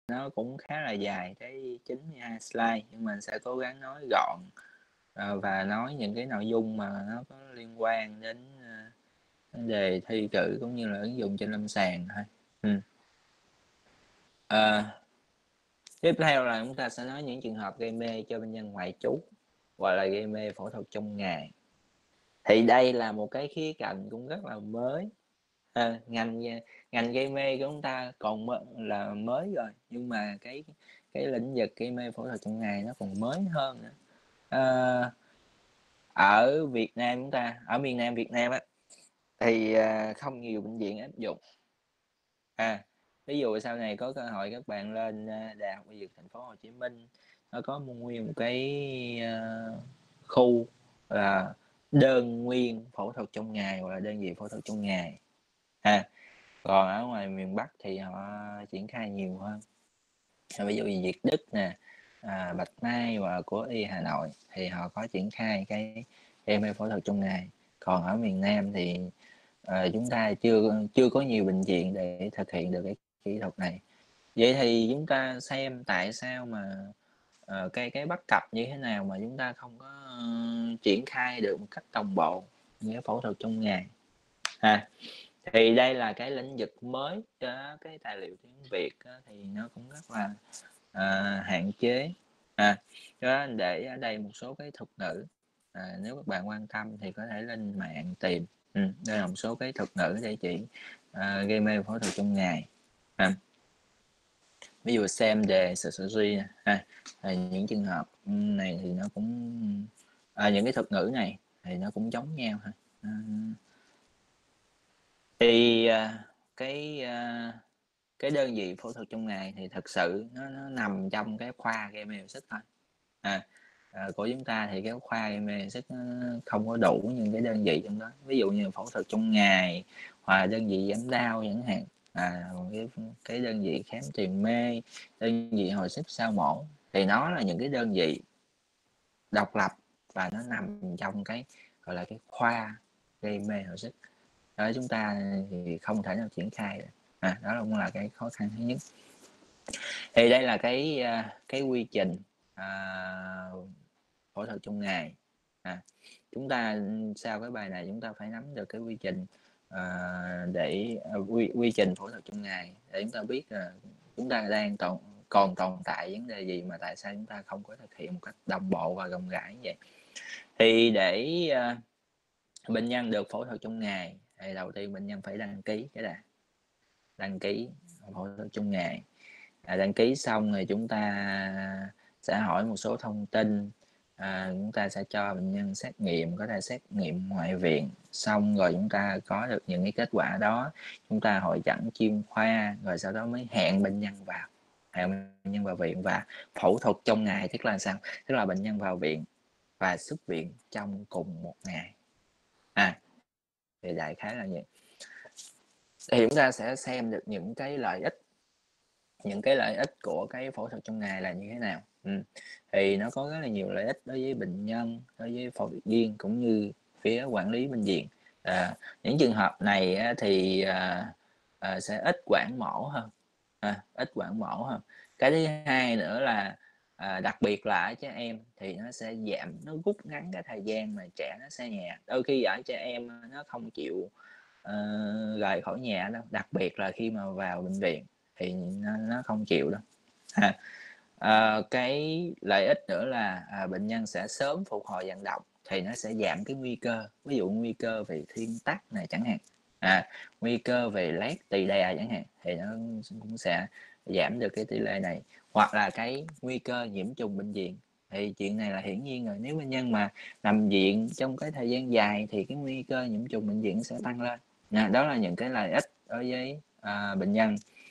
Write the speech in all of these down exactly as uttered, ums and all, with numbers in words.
nó cũng khá là dài tới chín mươi hai slide, nhưng mình sẽ cố gắng nói gọn, ờ, và nói những cái nội dung mà nó có liên quan đến, ơ, vấn đề thi cử cũng như là ứng dụng trên lâm sàng thôi. Ừm. Ờ. Tiếp theo là chúng ta sẽ nói những trường hợp gây mê cho bệnh nhân ngoại trú, gọi là gây mê phẫu thuật trong ngày. Thì đây là một cái khía cạnh cũng rất là mới, ờ, ngành nha ngành gây mê của chúng ta còn m là mới rồi, nhưng mà cái cái lĩnh vực gây mê phẫu thuật trong ngày nó còn mới hơn nữa. Ờ, ở Việt Nam chúng ta, ở miền Nam Việt Nam á, thì, à, không nhiều bệnh viện áp dụng. À, ví dụ sau này có cơ hội các bạn lên, a, Đại học Y Dược Thành phố Hồ Chí Minh, nó có một nguyên một cái, ơ, khu là đơn nguyên phẫu thuật trong ngày hoặc là đơn vị phẫu thuật trong ngày, ha. Còn ở ngoài miền Bắc thì họ triển khai nhiều hơn. À, ví dụ như Việt Đức nè, à, Bạch Mai hoặc là của Y Hà Nội thì họ có triển khai cái gây mê phẫu thuật trong ngày. Còn ở miền Nam thì, ờ, chúng ta chưa chưa có nhiều bệnh viện để thực hiện được cái kỹ thuật này. Vậy thì chúng ta xem tại sao mà, ờ, cái cái bất cập như thế nào mà chúng ta không có, ơ, triển khai được một cách đồng bộ những cái phẫu thuật trong ngày, ha. Thì đây là cái lĩnh vực mới cho cái tài liệu tiếng Việt á, thì nó cũng rất là, ờ, hạn chế, à, do đó để ở đây một số cái thuật ngữ, à, nếu các bạn quan tâm thì có thể lên mạng tìm, ừm, đây là một số cái thuật ngữ để chỉ, ờ, gây mê phẫu thuật trong ngày, ha. Ví dụ xem đề surgery nè, ha, thì những trường hợp, ưm, này thì nó cũng à, những cái thuật ngữ này thì nó cũng giống nhau thôi, ơ. Thì, à, cái, a, cái đơn vị phẫu thuật trong ngày thì thực sự nó nó nằm trong cái khoa gây mê hồi sức thôi. À, ờ, của chúng ta thì cái khoa gây mê hồi sức nó không có đủ những cái đơn vị trong đó, ví dụ như phẫu thuật trong ngày hoặc là đơn vị giảm đau chẳng hạn, à, cái cái đơn vị khám tiền mê, đơn vị hồi sức sau mổ, thì nó là những cái đơn vị độc lập và nó nằm trong cái, gọi là, cái khoa gây mê hồi sức. Đó, chúng ta thì không thể nào triển khai được, à, đó cũng là cái khó khăn thứ nhất. Thì đây là cái, a, cái quy trình, à, phẫu thuật trong ngày, à, chúng ta, ưm, sau cái bài này chúng ta phải nắm được cái quy trình, ờ, để, ờ, quy quy trình phẫu thuật trong ngày để chúng ta biết là chúng ta đang tồn còn tồn tại vấn đề gì mà tại sao chúng ta không có thực hiện một cách đồng bộ và rộng rãi như vậy. Thì để, a, bệnh nhân được phẫu thuật trong ngày thì đầu tiên bệnh nhân phải đăng ký cái đã, đăng ký phẫu thuật trong ngày, à, đăng ký xong rồi chúng ta sẽ hỏi một số thông tin, à, chúng ta sẽ cho bệnh nhân xét nghiệm, có thể xét nghiệm ngoại viện, xong rồi chúng ta có được những cái kết quả đó, chúng ta hội chẩn chuyên khoa, rồi sau đó mới hẹn bệnh nhân vào, hẹn bệnh nhân vào viện và phẫu thuật trong ngày, tức là sao? Tức là bệnh nhân vào viện và xuất viện trong cùng một ngày. À, thì đại khái là vậy. Thì chúng ta sẽ xem được những cái lợi ích những cái lợi ích của cái phẫu thuật trong ngày là như thế nào. Ừm, thì nó có rất là nhiều lợi ích đối với bệnh nhân, đối với phẫu thuật viên cũng như phía quản lý bệnh viện. À, những trường hợp này á thì, à, à, sẽ ít quản mổ hơn, à, ít quản mổ hơn. Cái thứ hai nữa là, à, đặc biệt là ở trẻ em thì nó sẽ giảm, nó rút ngắn cái thời gian mà trẻ nó xa nhà. Đôi khi ở trẻ em nó không chịu, ờ, rời khỏi nhà đâu, đặc biệt là khi mà vào bệnh viện thì nó nó không chịu đâu, ha. Ờ, cái lợi ích nữa là, à, bệnh nhân sẽ sớm phục hồi vận động thì nó sẽ giảm cái nguy cơ, ví dụ nguy cơ về thuyên tắc này chẳng hạn, à, nguy cơ về loét tỳ đè chẳng hạn, thì nó cũng sẽ giảm được cái tỷ lệ này. Hoặc là cái nguy cơ nhiễm trùng bệnh viện, thì chuyện này là hiển nhiên rồi, nếu bệnh nhân mà nằm viện trong cái thời gian dài thì cái nguy cơ nhiễm trùng bệnh viện sẽ tăng lên. À, đó là những cái lợi ích đối với, à, bệnh nhân.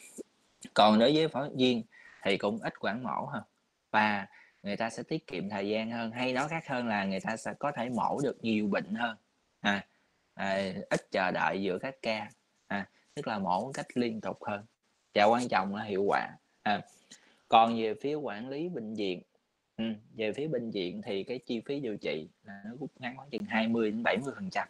Còn đối với phẫu thuật viên thì cũng ít quản mổ hơn và người ta sẽ tiết kiệm thời gian hơn, hay nói khác hơn là người ta sẽ có thể mổ được nhiều bệnh hơn, à, à, ít chờ đợi giữa các ca, à, tức là mổ cách liên tục hơn, và quan trọng là hiệu quả, à. Còn về phía quản lý bệnh viện, ừm, về phía bệnh viện thì cái chi phí điều trị là nó rút ngắn khoảng chừng hai mươi đến bảy mươi phần trăm.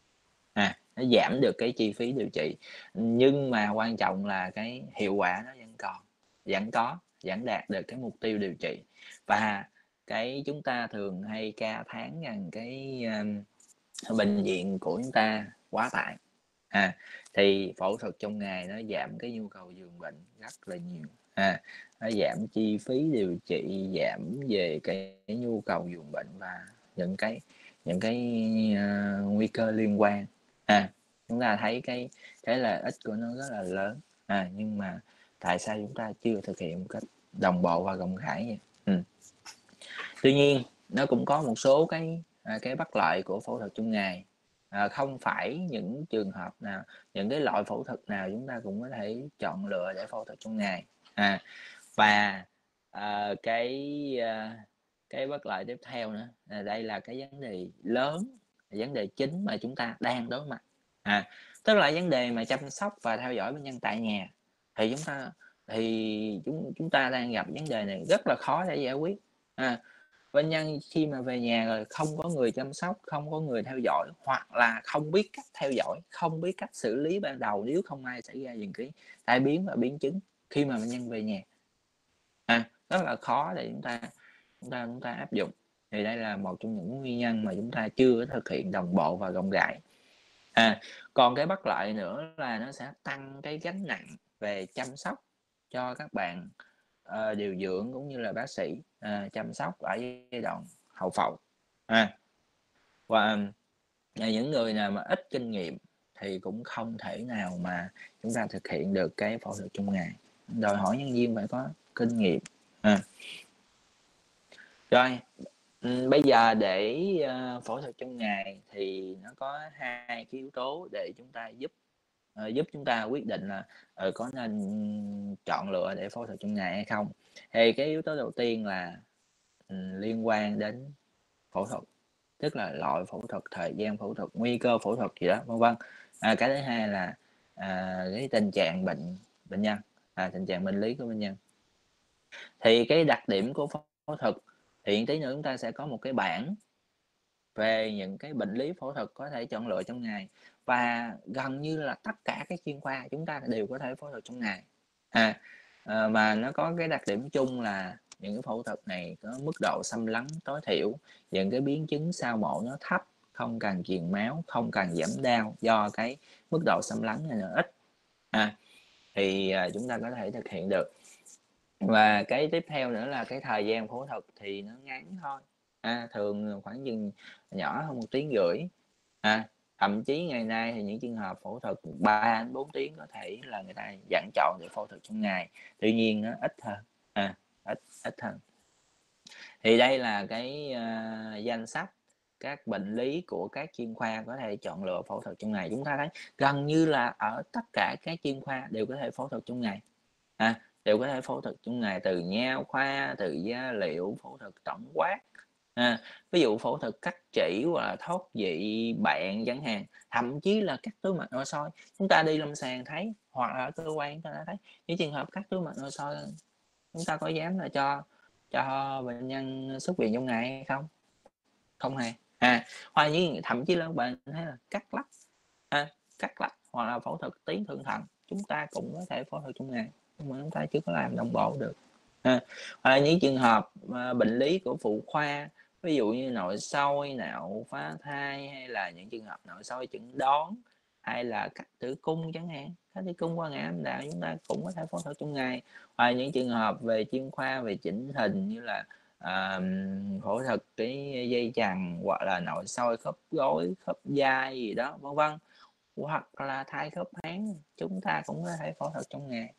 À, nó giảm được cái chi phí điều trị, nhưng mà quan trọng là cái hiệu quả nó vẫn còn, vẫn có, vẫn đạt được cái mục tiêu điều trị. Và cái chúng ta thường hay ca thán rằng cái, ơ, bệnh viện của chúng ta quá tải, à, thì phẫu thuật trong ngày nó giảm cái nhu cầu giường bệnh rất là nhiều, à, nó giảm chi phí điều trị, giảm về cái nhu cầu giường bệnh và những cái những cái, ơ, nguy cơ liên quan. À, chúng ta thấy cái cái lợi ích của nó rất là lớn, à, nhưng mà tại sao chúng ta chưa thực hiện một cách đồng bộ và rộng rãi vậy? Ừm. Tuy nhiên, nó cũng có một số cái, à, cái bất lợi của phẫu thuật trong ngày. À, không phải những trường hợp nào, những cái loại phẫu thuật nào chúng ta cũng có thể chọn lựa để phẫu thuật trong ngày. À, và, ờ, cái, a, cái bất lợi tiếp theo nữa, là đây là cái vấn đề lớn, vấn đề chính mà chúng ta đang đối mặt. À, tức là vấn đề mà chăm sóc và theo dõi bệnh nhân tại nhà, thì chúng ta thì chúng chúng ta đang gặp vấn đề này rất là khó để giải quyết. À, bệnh nhân khi mà về nhà rồi không có người chăm sóc, không có người theo dõi, hoặc là không biết cách theo dõi, không biết cách xử lý ban đầu nếu không may xảy ra những cái tai biến và biến chứng khi mà bệnh nhân về nhà. À, rất là khó để chúng ta chúng ta chúng ta áp dụng. Thì đây là một trong những nguyên nhân mà chúng ta chưa có thực hiện đồng bộ và rộng rãi. À, còn cái bất lợi nữa là nó sẽ tăng cái gánh nặng về chăm sóc cho các bạn, ờ, điều dưỡng cũng như là bác sĩ, à, chăm sóc ở giai đoạn hậu phẫu. À, và, à, những người nào mà ít kinh nghiệm thì cũng không thể nào mà chúng ta thực hiện được cái phẫu thuật trong ngày, đòi hỏi nhân viên phải có kinh nghiệm. À. Rồi, ừm, bây giờ để, ơ, phẫu thuật trong ngày thì nó có hai cái yếu tố để chúng ta giúp, ờ, giúp chúng ta quyết định là, ờ, có nên chọn lựa để phẫu thuật trong ngày hay không. Thì cái yếu tố đầu tiên là, ừm, liên quan đến phẫu thuật, tức là loại phẫu thuật, thời gian phẫu thuật, nguy cơ phẫu thuật gì đó, vân vân. À, cái thứ hai là, à, cái tình trạng bệnh bệnh nhân, à, tình trạng bệnh lý của bệnh nhân. Thì cái đặc điểm của phẫu thuật thì tí nữa chúng ta sẽ có một cái bảng về những cái bệnh lý phẫu thuật có thể chọn lựa trong ngày, và gần như là tất cả các chuyên khoa chúng ta đều có thể phẫu thuật trong ngày. À, ờ, mà nó có cái đặc điểm chung là những cái phẫu thuật này có mức độ xâm lấn tối thiểu, những cái biến chứng sau mổ nó thấp, không cần truyền máu, không cần giảm đau do cái mức độ xâm lấn này nó ít. À, thì, à, chúng ta có thể thực hiện được. Và cái tiếp theo nữa là cái thời gian phẫu thuật thì nó ngắn thôi, a, thường khoảng chừng nhỏ hơn một tiếng rưỡi. À, thậm chí ngày nay thì những trường hợp phẫu thuật ba đến bốn tiếng có thể là người ta vẫn chọn để phẫu thuật trong ngày, tuy nhiên nó ít hơn, à, ít ít hơn. Thì đây là cái, a, danh sách các bệnh lý của các chuyên khoa có thể chọn lựa phẫu thuật trong ngày. Chúng ta thấy gần như là ở tất cả các chuyên khoa đều có thể phẫu thuật trong ngày, à, đều có thể phẫu thuật trong ngày, từ nha khoa, từ da liễu, phẫu thuật tổng quát. À, ví dụ phẫu thuật cắt chỉ hoặc là thoát vị bạn chẳng hạn, thậm chí là cắt túi mật nội soi, chúng ta đi lâm sàng thấy, hoặc là ở cơ quan chúng ta đã thấy những trường hợp cắt túi mật nội soi, chúng ta có dám là cho cho bệnh nhân xuất viện trong ngày hay không? Không hề. À, hoặc như thậm chí là bạn thấy là cắt lách, à, cắt lách hoặc là phẫu thuật tiến thượng thận, chúng ta cũng có thể phẫu thuật trong ngày, nhưng mà chúng ta chưa có làm đồng bộ được. À, hoặc là những trường hợp, ờ, bệnh lý của phụ khoa, ví dụ như nội soi, nạo phá thai, hay là những trường hợp nội soi chẩn đoán, hay là cắt tử cung chẳng hạn, cắt tử cung qua ngã âm đạo chúng ta cũng có thể phẫu thuật trong ngày. Hoặc là những trường hợp về chuyên khoa về chỉnh hình như là, à, phẫu thuật cái dây chằng, hoặc là nội soi khớp gối, khớp vai gì đó, vân vân, hoặc là thay khớp háng, chúng ta cũng có thể phẫu thuật trong ngày.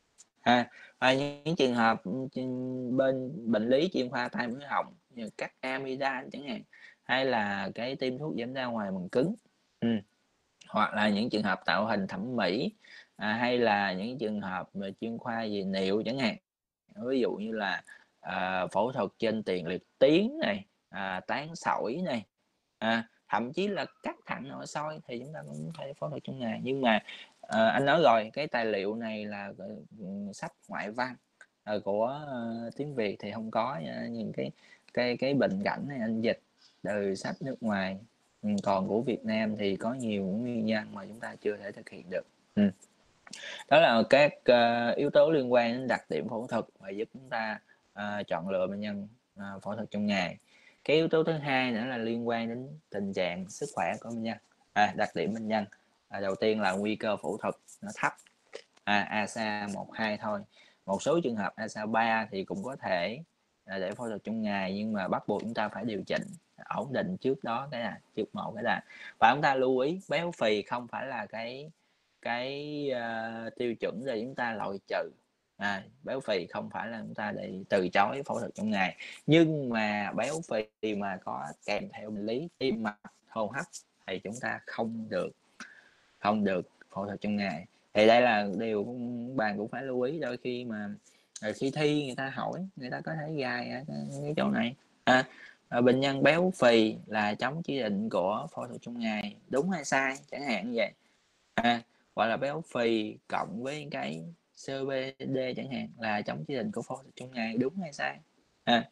À, và những trường hợp, ừm, bên bệnh lý chuyên khoa tai mũi họng như cắt amidan chẳng hạn, hay là cái tiêm thuốc giảm đau ngoài bằng cứng, ừm, hoặc là những trường hợp tạo hình thẩm mỹ, à, hay là những trường hợp về chuyên khoa về niệu chẳng hạn. Ví dụ như là, à, phẫu thuật trên tiền liệt tuyến này, à, tán sỏi này, à, thậm chí là cắt thận nội soi thì chúng ta cũng có thể phẫu thuật trong ngày. Nhưng mà, ờ, anh nói rồi, cái tài liệu này là, ừm, sách ngoại văn, ờ, của, ơ, tiếng Việt thì hông có, a, những cái cái cái bệnh cảnh này anh dịch từ sách nước ngoài, ừm, còn của Việt Nam thì có nhiều nguyên nhân mà chúng ta chưa thể thực hiện được. Ừm. Đó là các, ơ, yếu tố liên quan đến đặc điểm phẫu thuật và giúp chúng ta, ờ, chọn lựa bệnh nhân, ờ, phẫu thuật trong ngày. Cái yếu tố thứ hai nữa là liên quan đến tình trạng sức khỏe của bệnh nhân, à, đặc điểm bệnh nhân. À, đầu tiên là nguy cơ phẫu thuật nó thấp, à, a ét a một, hai thôi. Một số trường hợp a ét a ba thì cũng có thể, à, để phẫu thuật trong ngày, nhưng mà bắt buộc chúng ta phải điều chỉnh, ổn định trước đó cái là trước một cái là. Và chúng ta lưu ý béo phì không phải là cái cái, ơ, tiêu chuẩn để chúng ta loại trừ, à, béo phì không phải là chúng ta để từ chối phẫu thuật trong ngày. Nhưng mà béo phì mà có kèm theo bệnh lý tim mạch, hô hấp thì chúng ta không được không được phẫu thuật trong ngày. Thì đây là điều bạn cũng phải lưu ý, đôi khi mà, ờ, khi thi người ta hỏi, người ta có thể gài ở cái chỗ này, à, ờ, bệnh nhân béo phì là chống chỉ định của phẫu thuật trong ngày, đúng hay sai? Chẳng hạn như vậy. À, hoặc là béo phì cộng với cái xê ô pê đê chẳng hạn là chống chỉ định của phẫu thuật trong ngày, đúng hay sai? À.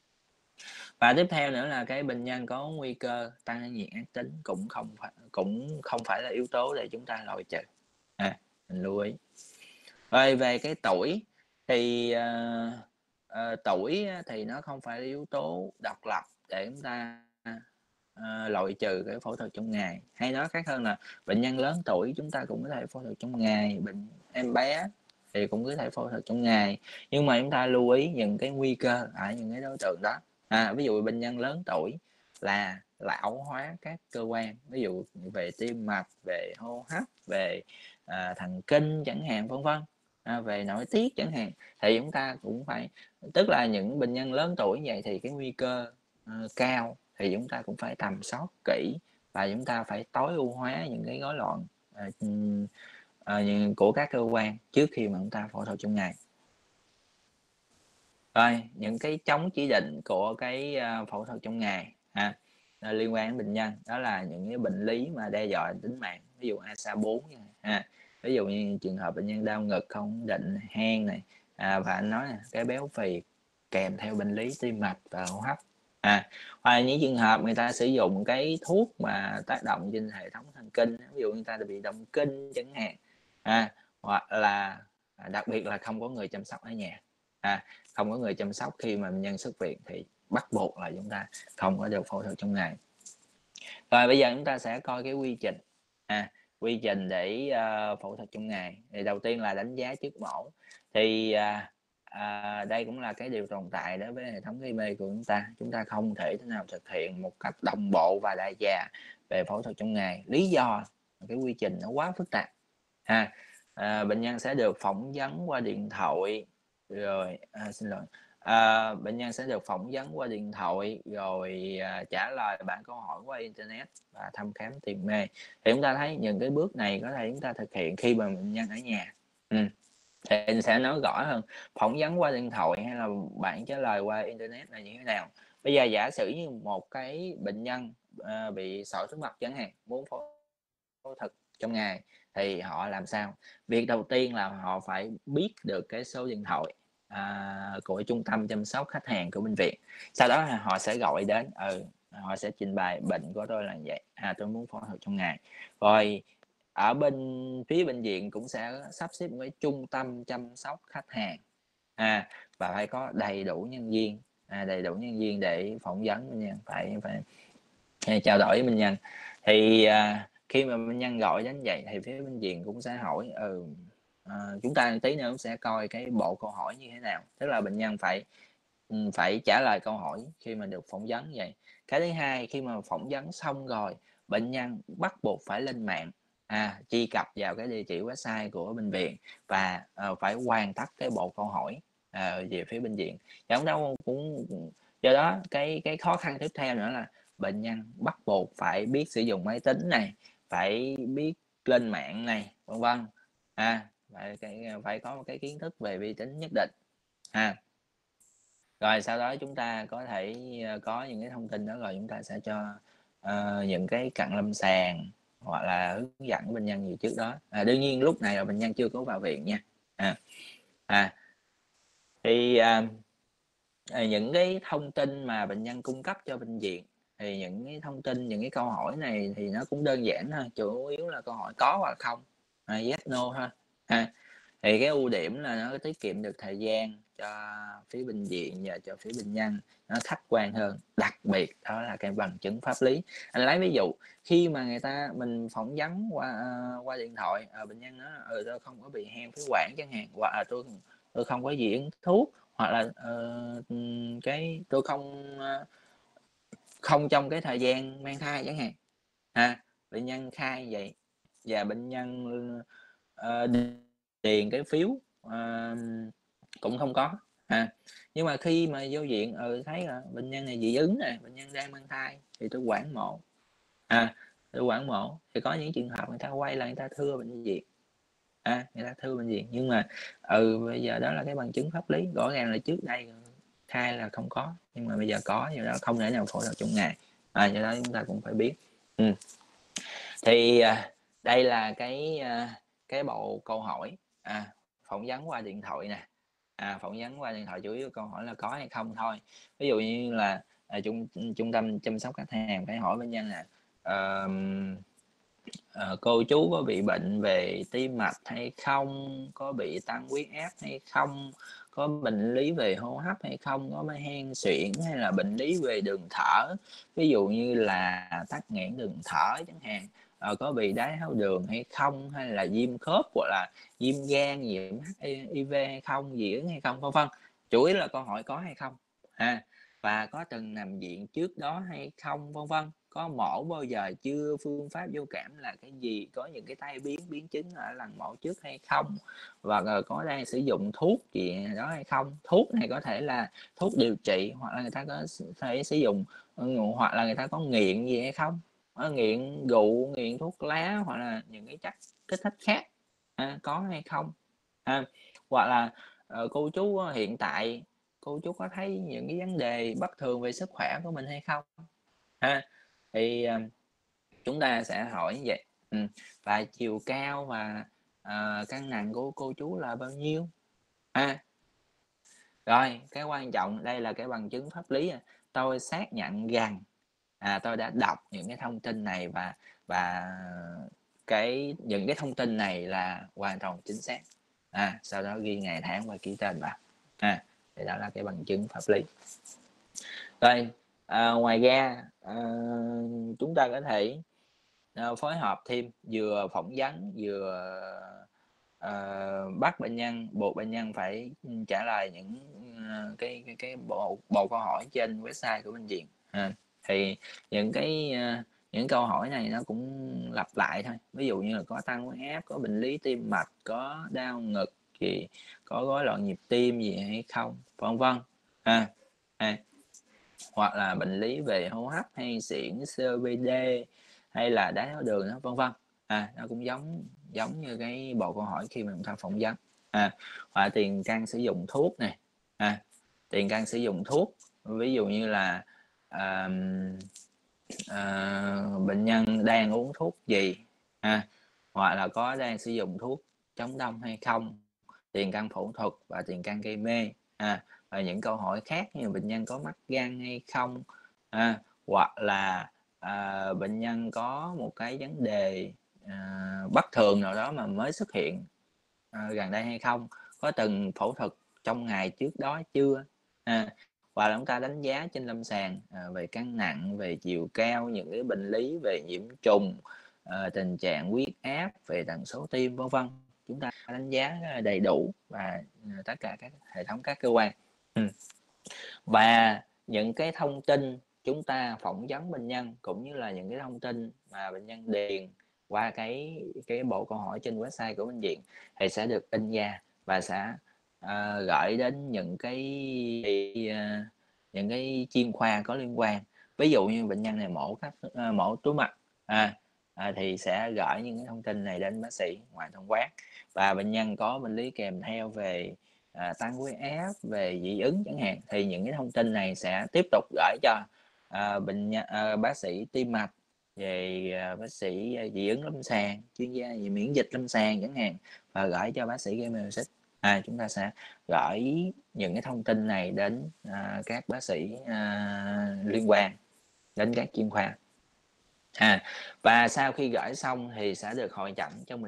Và tiếp theo nữa là cái bệnh nhân có nguy cơ tăng thân nhiệt ác tính cũng không phải cũng không phải là yếu tố để chúng ta loại trừ, à, mình lưu ý. Rồi về cái tuổi thì, ờ, ờ, tuổi thì nó không phải là yếu tố độc lập để chúng ta, ờ, loại trừ cái phẫu thuật trong ngày. Hay nói khác hơn là bệnh nhân lớn tuổi chúng ta cũng có thể phẫu thuật trong ngày, bệnh em bé thì cũng có thể phẫu thuật trong ngày. Nhưng mà chúng ta lưu ý những cái nguy cơ ở những cái đối tượng đó. À, ví dụ bệnh nhân lớn tuổi là lão hóa các cơ quan, ví dụ về tim mạch, về hô hấp, về, à, thần kinh chẳng hạn, vân vân, à, về nội tiết chẳng hạn, thì chúng ta cũng phải tức là những bệnh nhân lớn tuổi như vậy thì cái nguy cơ, ờ, cao thì chúng ta cũng phải tầm soát kỹ và chúng ta phải tối ưu hóa những cái rối loạn, ờ, ừm, ờ, của các cơ quan trước khi mà chúng ta phẫu thuật trong ngày. Rồi, những cái chống chỉ định của cái, a, phẫu thuật trong ngày ha, ờ, liên quan đến bệnh nhân, đó là những cái bệnh lý mà đe dọa tính mạng, ví dụ a ét a bốn ha, ví dụ như trường hợp bệnh nhân đau ngực không ổn định, hen này, à, và anh nói nè, cái béo phì kèm theo bệnh lý tim mạch và hô hấp. À, hoặc là những trường hợp người ta sử dụng cái thuốc mà tác động trên hệ thống thần kinh, ví dụ người ta bị động kinh chẳng hạn, à, hoặc là, à, đặc biệt là không có người chăm sóc ở nhà, à, không có người chăm sóc khi mà bệnh nhân xuất viện thì bắt buộc là chúng ta không có được phẫu thuật trong ngày. Rồi bây giờ chúng ta sẽ coi cái quy trình, à, quy trình để, ơ, phẫu thuật trong ngày. Thì đầu tiên là đánh giá trước mổ, thì, à, à, đây cũng là cái điều tồn tại đối với hệ thống gây mê của chúng ta, chúng ta không thể thế nào thực hiện một cách đồng bộ và đại trà về phẫu thuật trong ngày. Lý do là cái quy trình nó quá phức tạp, ha. À, bệnh nhân sẽ được phỏng vấn qua điện thoại, rồi à, xin lỗi, à, bệnh nhân sẽ được phỏng vấn qua điện thoại, rồi, à, trả lời bản câu hỏi qua internet và thăm khám tiền mê. Thì chúng ta thấy những cái bước này có thể chúng ta thực hiện khi mà bệnh nhân ở nhà. Ừm, thì mình sẽ nói rõ hơn, phỏng vấn qua điện thoại hay là bạn trả lời qua internet là như thế nào. Bây giờ giả sử như một cái bệnh nhân, ờ, bị sỏi túi mật chẳng hạn, muốn phẫu phẫu thuật trong ngày thì họ làm sao? Việc đầu tiên là họ phải biết được cái số điện thoại, à, của trung tâm chăm sóc khách hàng của bệnh viện. Sau đó là họ sẽ gọi đến, ừ, họ sẽ trình bày bệnh của tôi là vậy, à, tôi muốn phẫu thuật trong ngày. Rồi ở bên phía bệnh viện cũng sẽ sắp xếp một cái trung tâm chăm sóc khách hàng, à, và phải có đầy đủ nhân viên, à, đầy đủ nhân viên để phỏng vấn bệnh nhân, phải phải hay trao đổi với bệnh nhân. Thì, à, khi mà bệnh nhân gọi đến vậy thì phía bệnh viện cũng sẽ hỏi, ừ, ờ, chúng ta tí nữa cũng sẽ coi cái bộ câu hỏi như thế nào, tức là bệnh nhân phải, ừm, phải trả lời câu hỏi khi mà được phỏng vấn vậy. Cái thứ hai, khi mà phỏng vấn xong rồi, bệnh nhân bắt buộc phải lên mạng, à, truy cập vào cái địa chỉ website của bệnh viện và, ờ, phải hoàn tất cái bộ câu hỏi, ờ, về phía bệnh viện. Trong đó cũng do đó cái cái khó khăn tiếp theo nữa là bệnh nhân bắt buộc phải biết sử dụng máy tính này, phải biết lên mạng này, vân vân, à, phải cái phải có một cái kiến thức về vi tính nhất định, ha. Rồi sau đó chúng ta có thể, ơ, có những cái thông tin đó rồi chúng ta sẽ cho, ờ, những cái cận lâm sàng hoặc là hướng dẫn bệnh nhân gì trước đó. À, đương nhiên lúc này là bệnh nhân chưa có vào viện nha, à, à. Thì, à, à, những cái thông tin mà bệnh nhân cung cấp cho bệnh viện, thì những cái thông tin, những cái câu hỏi này thì nó cũng đơn giản thôi, chủ yếu là câu hỏi có hoặc không, à, yes, no thôi. ha. Thì cái ưu điểm là nó tiết kiệm được thời gian cho phía bệnh viện và cho phía bệnh nhân, nó khách quan hơn, đặc biệt đó là cái bằng chứng pháp lý. Anh lấy ví dụ, khi mà người ta mình phỏng vấn qua qua điện thoại, ờ, bệnh nhân nói ừ tôi không có bị hen phế quản chẳng hạn, hoặc là tôi tôi không có dị ứng thuốc, hoặc là uh, cái tôi không uh, không trong cái thời gian mang thai chẳng hạn, à, bệnh nhân khai vậy và bệnh nhân uh, điền cái phiếu uh, cũng không có, à, nhưng mà khi mà vô viện ừ, thấy là bệnh nhân này dị ứng này, bệnh nhân đang mang thai thì tôi quản mổ, à, tôi quản mổ thì có những trường hợp người ta quay lại người ta thưa bệnh viện, à, người ta thưa bệnh viện, nhưng mà ừ bây giờ đó là cái bằng chứng pháp lý, rõ ràng là trước đây khai là không có, nhưng mà bây giờ có, do đó không thể nào phẫu thuật trong ngày, à, do đó chúng ta cũng phải biết. Ừ. Thì à, đây là cái à, cái bộ câu hỏi à, phỏng vấn qua điện thoại nè, à, phỏng vấn qua điện thoại chủ yếu câu hỏi là có hay không thôi. Ví dụ như là à, trung trung tâm chăm sóc khách hàng phải hỏi bệnh nhân là uh, uh, cô chú có bị bệnh về tim mạch hay không, có bị tăng huyết áp hay không, có bệnh lý về hô hấp hay không, có hen suyễn hay là bệnh lý về đường thở, ví dụ như là tắc nghẽn đường thở chẳng hạn, ờ, có bị đái tháo đường hay không, hay là viêm khớp hoặc là viêm gan, nhiễm hát i vê hay không, dị ứng hay không, vân vân. Chủ yếu là câu hỏi có hay không, à, và có từng nằm viện trước đó hay không, vân vân, có mổ bao giờ chưa, phương pháp vô cảm là cái gì, có những cái tai biến biến chứng ở lần mổ trước hay không, và có đang sử dụng thuốc gì đó hay không. Thuốc này có thể là thuốc điều trị, hoặc là người ta có thể sử dụng, hoặc là người ta có nghiện gì hay không, nghiện rượu, nghiện thuốc lá, hoặc là những cái chất kích thích khác, à, có hay không, à, hoặc là uh, cô chú hiện tại cô chú có thấy những cái vấn đề bất thường về sức khỏe của mình hay không, ha, thì uh, chúng ta sẽ hỏi như vậy. Ừ. Và chiều cao và uh, cân nặng của cô chú là bao nhiêu, ha. Rồi cái quan trọng đây là cái bằng chứng pháp lý, tôi xác nhận rằng à, tôi đã đọc những cái thông tin này và và cái những cái thông tin này là hoàn toàn chính xác, à, sau đó ghi ngày tháng và ký tên vào, à, thì đó là cái bằng chứng pháp lý. Rồi à, ngoài ra à, chúng ta có thể à, phối hợp thêm, vừa phỏng vấn vừa à, bắt bệnh nhân, buộc bệnh nhân phải trả lời những uh, cái cái cái bộ bộ câu hỏi trên website của bệnh viện, à, thì những cái uh, những câu hỏi này nó cũng lặp lại thôi, ví dụ như là có tăng huyết áp, có bệnh lý tim mạch, có đau ngực gì, có rối loạn nhịp tim gì hay không, vân vân, à, à, hoặc là bệnh lý về hô hấp hay xuyển xê vê đê hay là đái tháo đường đó, vân vân, à, nó cũng giống giống như cái bộ câu hỏi khi mà chúng ta phỏng vấn, à, hoặc tiền căn sử dụng thuốc này, à, tiền căn sử dụng thuốc, ví dụ như là à, à, bệnh nhân đang uống thuốc gì, à, hoặc là có đang sử dụng thuốc chống đông hay không, tiền căn phẫu thuật và tiền căn gây mê, à, và những câu hỏi khác như bệnh nhân có mắc gan hay không, à, hoặc là à, bệnh nhân có một cái vấn đề à, bất thường nào đó mà mới xuất hiện à, gần đây hay không, có từng phẫu thuật trong ngày trước đó chưa, à, và chúng ta đánh giá trên lâm sàng à, về cân nặng, về chiều cao, những cái bệnh lý về nhiễm trùng, à, tình trạng huyết áp, về tần số tim, vân vân, chúng ta đánh giá đầy đủ và tất cả các hệ thống các cơ quan. Ừ. Và những cái thông tin chúng ta phỏng vấn bệnh nhân cũng như là những cái thông tin mà bệnh nhân điền qua cái cái bộ câu hỏi trên website của bệnh viện thì sẽ được in ra và sẽ uh, gửi đến những cái uh, những cái chuyên khoa có liên quan. Ví dụ như bệnh nhân này mổ các uh, mổ túi mật, à, à, thì sẽ gửi những cái thông tin này đến bác sĩ ngoại tổng quát. Và bệnh nhân có bệnh lý kèm theo về à, tăng huyết áp, về dị ứng chẳng hạn, thì những cái thông tin này sẽ tiếp tục gửi cho à, bệnh à, bác sĩ tim mạch, về à, bác sĩ dị ứng lâm sàng, chuyên gia về miễn dịch lâm sàng chẳng hạn, và gửi cho bác sĩ gây mê xích. À, chúng ta sẽ gửi những cái thông tin này đến à, các bác sĩ à, liên quan, đến các chuyên khoa. À, và sau khi gửi xong thì sẽ được hội chẩn trong bệnh viện.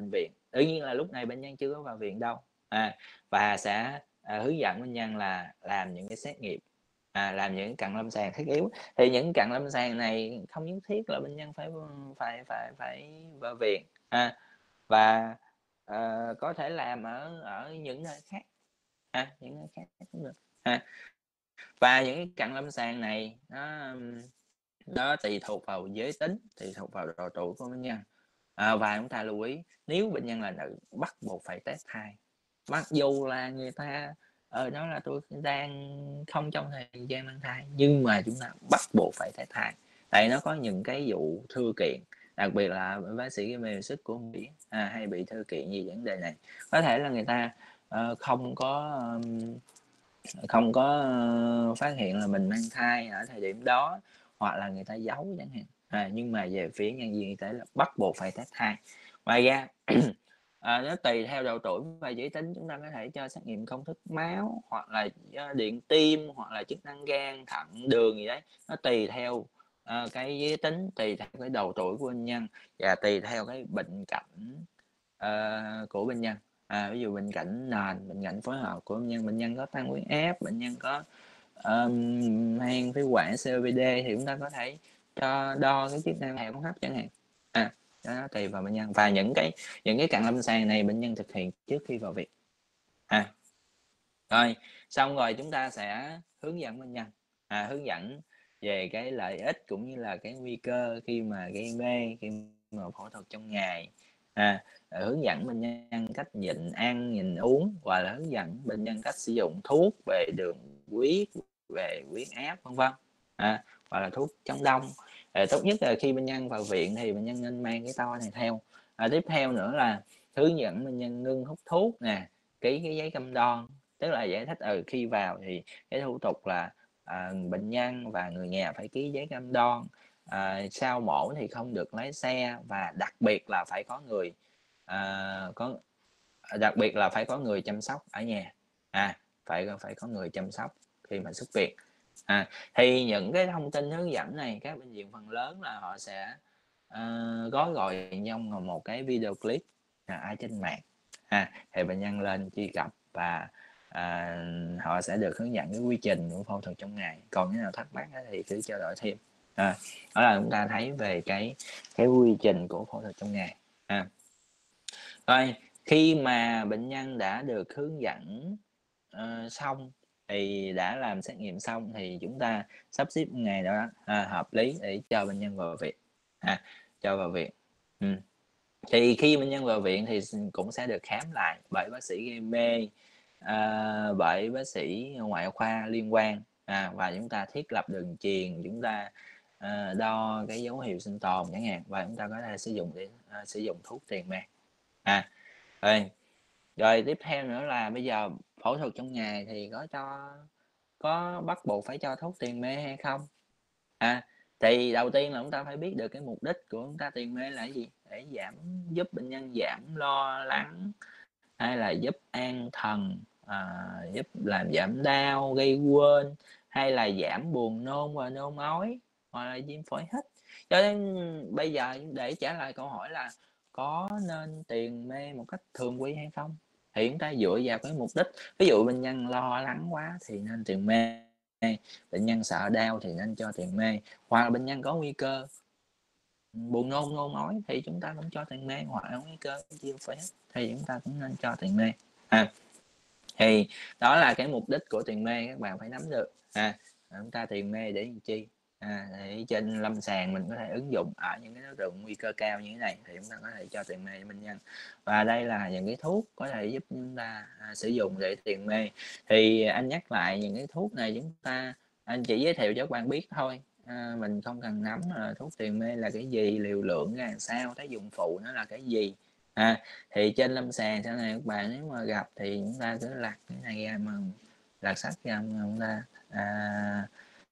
đương nhiên là lúc này bệnh nhân chưa có vào viện đâu, à, và sẽ, à, hướng dẫn bệnh nhân là làm những cái xét nghiệm, à, làm những cận lâm sàng thiết yếu. Thì những cận lâm sàng này không nhất thiết là bệnh nhân phải phải phải phải vào viện, à, và, ờ, có thể làm ở ở những nơi khác, à, những nơi khác cũng được, à. Và những cái cận lâm sàng này nó, nó tùy thuộc vào giới tính, tùy thuộc vào độ tuổi của bệnh nhân. À, và chúng ta lưu ý, nếu bệnh nhân là nữ bắt buộc phải test thai, mặc dù là người ta, ờ, nói là tôi đang không trong thời gian mang thai, nhưng mà chúng ta bắt buộc phải test thai, tại nó có những cái vụ thư kiện, đặc biệt là bác sĩ gây mê hồi sức của Mỹ, à, hay bị thư kiện vì vấn đề này. Có thể là người ta, ờ, không có, ờm, không có, ơ, phát hiện là mình mang thai ở thời điểm đó, hoặc là người ta giấu chẳng hạn, à, nhưng mà về phía nhân viên y tế là bắt buộc phải test thai. Ngoài ra, à, nó tùy theo độ tuổi và giới tính, chúng ta có thể cho xét nghiệm công thức máu, hoặc là do điện tim, hoặc là chức năng gan, thận, đường gì đấy, nó tùy theo, ờ, cái giới tính, tùy theo cái độ tuổi của bệnh nhân và tùy theo cái bệnh cảnh, ờ, của bệnh nhân. À, ví dụ bệnh cảnh nền, bệnh cảnh phối hợp của bệnh nhân, bệnh nhân có tăng huyết áp, bệnh nhân có, ờm, hen phế quản, xê ô pê đê thì chúng ta có thể cho đo cái chức năng hệ hô hấp chẳng hạn. À, đó tùy vào bệnh nhân và những cái những cái cận lâm sàng này bệnh nhân thực hiện trước khi vào viện. À. Rồi, xong rồi chúng ta sẽ hướng dẫn bệnh nhân, à, hướng dẫn về cái lợi ích cũng như là cái nguy cơ khi mà gây mê, khi mà phẫu thuật trong ngày, à, rồi hướng dẫn bệnh nhân cách nhịn ăn, nhịn uống, hoặc là hướng dẫn bệnh nhân cách sử dụng thuốc về đường huyết, về huyết áp, vân vân, à, hoặc là thuốc chống đông. Rồi tốt nhất là khi bệnh nhân vào viện thì bệnh nhân nên mang cái toa này theo. À, tiếp theo nữa là hướng dẫn bệnh nhân ngưng hút thuốc nè, ký cái giấy cam đoan, tức là giải thích, ừ, khi vào thì cái thủ tục là, à, bệnh nhân và người nhà phải ký giấy cam đoan, à, sau mổ thì không được lái xe và đặc biệt là phải có người, à, có đặc biệt là phải có người chăm sóc ở nhà, à, phải phải có người chăm sóc khi mà xuất viện. À, thì những cái thông tin hướng dẫn này các bệnh viện phần lớn là họ sẽ, ờ, gói gọn trong một cái video clip, à, ở trên mạng, ha, thì bệnh nhân lên truy cập và, à, họ sẽ được hướng dẫn cái quy trình của phẫu thuật trong ngày. Còn cái nào thắc mắc thì cứ trao đổi thêm. À, đó là chúng ta thấy về cái cái quy trình của phẫu thuật trong ngày. À. Rồi, khi mà bệnh nhân đã được hướng dẫn, ờ, xong thì đã làm xét nghiệm xong thì chúng ta sắp xếp ngày đó, à, hợp lý để cho bệnh nhân vào viện, à, cho vào viện. Ừm. Thì khi bệnh nhân vào viện thì cũng sẽ được khám lại bởi bác sĩ gây mê, à, bởi bác sĩ ngoại khoa liên quan, à, và chúng ta thiết lập đường truyền, chúng ta, ờ, đo cái dấu hiệu sinh tồn chẳng hạn, và chúng ta có thể sử dụng để, à, sử dụng thuốc tiền mê. À, rồi, rồi tiếp theo nữa là bây giờ phẫu thuật trong ngày thì có cho có bắt buộc phải cho thuốc tiền mê hay không? À, thì đầu tiên là chúng ta phải biết được cái mục đích của chúng ta tiền mê là cái gì? Để giảm giúp bệnh nhân giảm lo lắng, hay là giúp an thần, à, giúp làm giảm đau, gây quên, hay là giảm buồn nôn và nôn ói, hoặc là viêm phổi hít. Cho nên bây giờ để trả lời câu hỏi là có nên tiền mê một cách thường quy hay không? Thì chúng ta dựa vào cái mục đích. Ví dụ bệnh nhân lo lắng quá thì nên tiền mê, bệnh nhân sợ đau thì nên cho tiền mê, hoặc là bệnh nhân có nguy cơ buồn nôn, nôn ói thì chúng ta cũng cho tiền mê, hoặc là nguy cơ viêm phổi hít thì chúng ta cũng nên cho tiền mê. À, thì đó là cái mục đích của tiền mê các bạn phải nắm được. À, chúng ta tiền mê để làm chi? À, để trên lâm sàng mình có thể ứng dụng ở những cái đối tượng nguy cơ cao như thế này thì chúng ta có thể cho tiền mê cho bệnh nhân. Và đây là những cái thuốc có thể giúp chúng ta, à, sử dụng để tiền mê. Thì anh nhắc lại những cái thuốc này chúng ta anh chỉ giới thiệu cho các bạn biết thôi. À, mình không cần nắm là thuốc tiền mê là cái gì, liều lượng ra làm sao, tác dụng phụ nó là cái gì. À, thì trên lâm sàng sau này các bạn nếu mà gặp thì chúng ta cứ lặt cái này ra mà lặt sách ra mà chúng ta, à,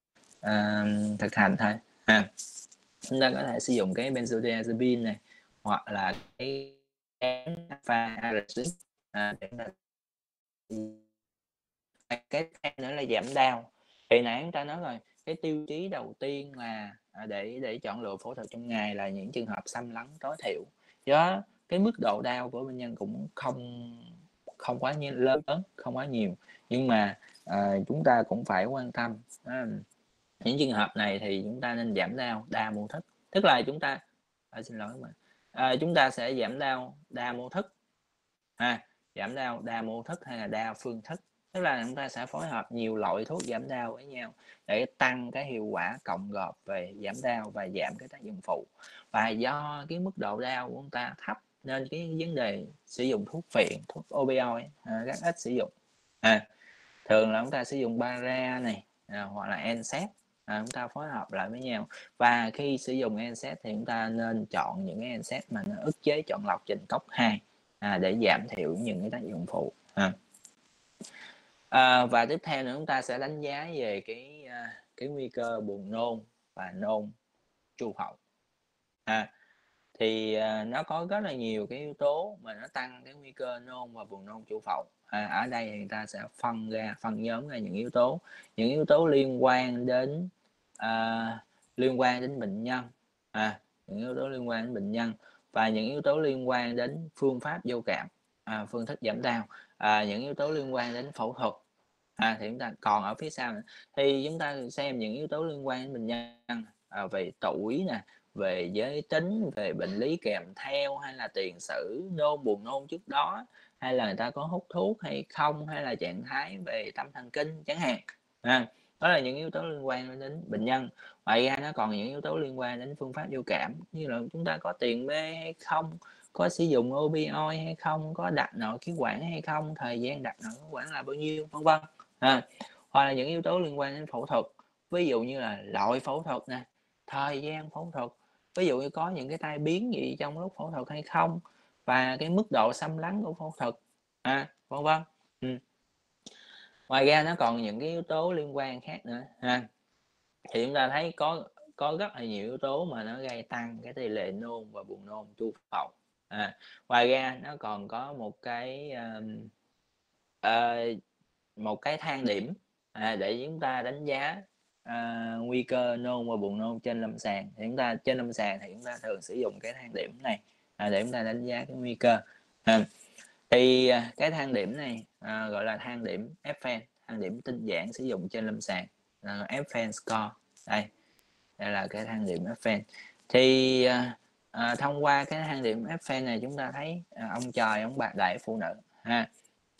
à, thực hành thôi. À, chúng ta có thể sử dụng cái benzodiazepine này, hoặc là cái alpha aracid, à, để chúng ta cái khác nữa là giảm đau. Thì nãy chúng ta nói rồi, cái tiêu chí đầu tiên là, à, để để chọn lựa phẫu thuật trong ngày là những trường hợp xâm lấn tối thiểu. Do cái mức độ đau của bệnh nhân cũng không không quá nhiều, lớn, không quá nhiều, nhưng mà à, chúng ta cũng phải quan tâm. À, những trường hợp này thì chúng ta nên giảm đau đa mô thức, tức là chúng ta à, xin lỗi mà à, chúng ta sẽ giảm đau đa mô thức, à, giảm đau đa mô thức hay là đa phương thức, tức là chúng ta sẽ phối hợp nhiều loại thuốc giảm đau với nhau để tăng cái hiệu quả cộng gộp về giảm đau và giảm cái tác dụng phụ. Và do cái mức độ đau của chúng ta thấp nên cái vấn đề sử dụng thuốc phiện, thuốc opioid à, rất ít sử dụng. À, thường là chúng ta sử dụng Para này à, hoặc là en xét, à, chúng ta phối hợp lại với nhau. Và khi sử dụng en xét thì chúng ta nên chọn những cái en xét mà nó ức chế chọn lọc trình cốc hai à, để giảm thiểu những cái tác dụng phụ. À. À, và tiếp theo nữa chúng ta sẽ đánh giá về cái cái nguy cơ buồn nôn và nôn chu phậu. À, thì à, nó có rất là nhiều cái yếu tố mà nó tăng cái nguy cơ nôn và buồn nôn chu phậu. À, ở đây thì người ta sẽ phân ra phân nhóm ra những yếu tố những yếu tố liên quan đến à, liên quan đến bệnh nhân, à, những yếu tố liên quan đến bệnh nhân và những yếu tố liên quan đến phương pháp vô cảm, à, phương thức giảm đau, à, những yếu tố liên quan đến phẫu thuật. À, thì chúng ta còn ở phía sau nữa thì chúng ta xem những yếu tố liên quan đến bệnh nhân à, về tuổi nè, về giới tính, về bệnh lý kèm theo, hay là tiền sử nôn buồn nôn trước đó, hay là người ta có hút thuốc hay không, hay là trạng thái về tâm thần kinh chẳng hạn. À, đó là những yếu tố liên quan đến bệnh nhân. Ngoài ra nó còn những yếu tố liên quan đến phương pháp vô cảm, như là chúng ta có tiền mê hay không, có sử dụng opioid hay không, có đặt nội khí quản hay không, thời gian đặt nội khí quản là bao nhiêu, vân vân. À, hoặc là những yếu tố liên quan đến phẫu thuật, ví dụ như là loại phẫu thuật nè, thời gian phẫu thuật, ví dụ như có những cái tai biến gì trong lúc phẫu thuật hay không, và cái mức độ xâm lấn của phẫu thuật, à, vân vân. Ừ. Ngoài ra nó còn những cái yếu tố liên quan khác nữa ha. Thì chúng ta thấy có có rất là nhiều yếu tố mà nó gây tăng cái tỷ lệ nôn và buồn nôn chu phậu. À, ngoài ra nó còn có một cái um, uh, một cái thang điểm à, để chúng ta đánh giá à, nguy cơ nôn và buồn nôn trên lâm sàng. Thì chúng ta trên lâm sàng thì chúng ta thường sử dụng cái thang điểm này à, để chúng ta đánh giá cái nguy cơ. À, thì cái thang điểm này à, gọi là thang điểm Ephen, thang điểm tinh giản sử dụng trên lâm sàng, là Ephen score. Đây, đây là cái thang điểm Ephen. Thì à, à, thông qua cái thang điểm Ephen này chúng ta thấy à, ông trời ông bạc đại phụ nữ ha.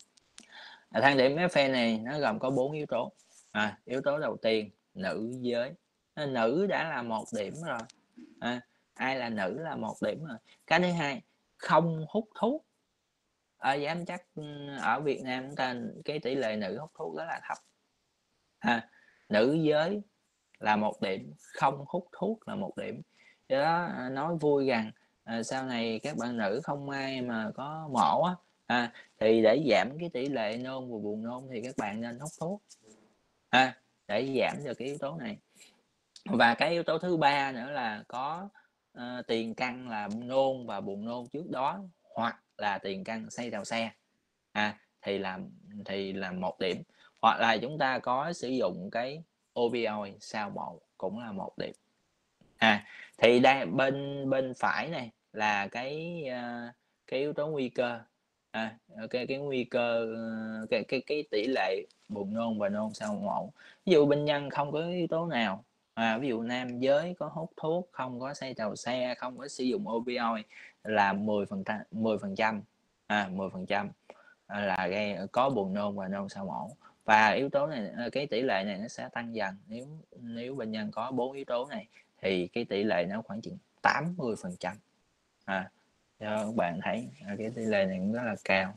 À, thang điểm Ephen này nó gồm có bốn yếu tố. À, yếu tố đầu tiên nữ giới, à, nữ đã là một điểm rồi. À, ai là nữ là một điểm rồi. Cái thứ hai không hút thuốc. À, dám chắc ở Việt Nam chúng ta cái tỷ lệ nữ hút thuốc rất là thấp. À, nữ giới là một điểm, không hút thuốc là một điểm. Do đó nói vui rằng à, sau này các bạn nữ không ai mà có mổ á, à, thì để giảm cái tỷ lệ nôn và buồn nôn thì các bạn nên hút thuốc, à, để giảm được cái yếu tố này. Và cái yếu tố thứ ba nữa là có uh, tiền căn là nôn và buồn nôn trước đó, hoặc là tiền căn xây tàu xe, à, thì là thì là một điểm, hoặc là chúng ta có sử dụng cái opioid sau mổ cũng là một điểm. À, thì đây bên bên phải này là cái uh, cái yếu tố nguy cơ, à, cái cái nguy cơ cái cái cái tỷ lệ buồn nôn và nôn sau mổ. Ví dụ bệnh nhân không có yếu tố nào, à, ví dụ nam giới có hút thuốc, không có xây tàu xe, không có sử dụng opioid là mười phần trăm mười phần trăm, à, mười phần trăm là gây có buồn nôn và nôn sau mổ. Và yếu tố này, cái tỷ lệ này nó sẽ tăng dần. Nếu nếu bệnh nhân có bốn yếu tố này thì cái tỷ lệ nó khoảng chừng tám mươi phần trăm. À, cho các bạn thấy cái tỷ lệ này cũng rất là cao.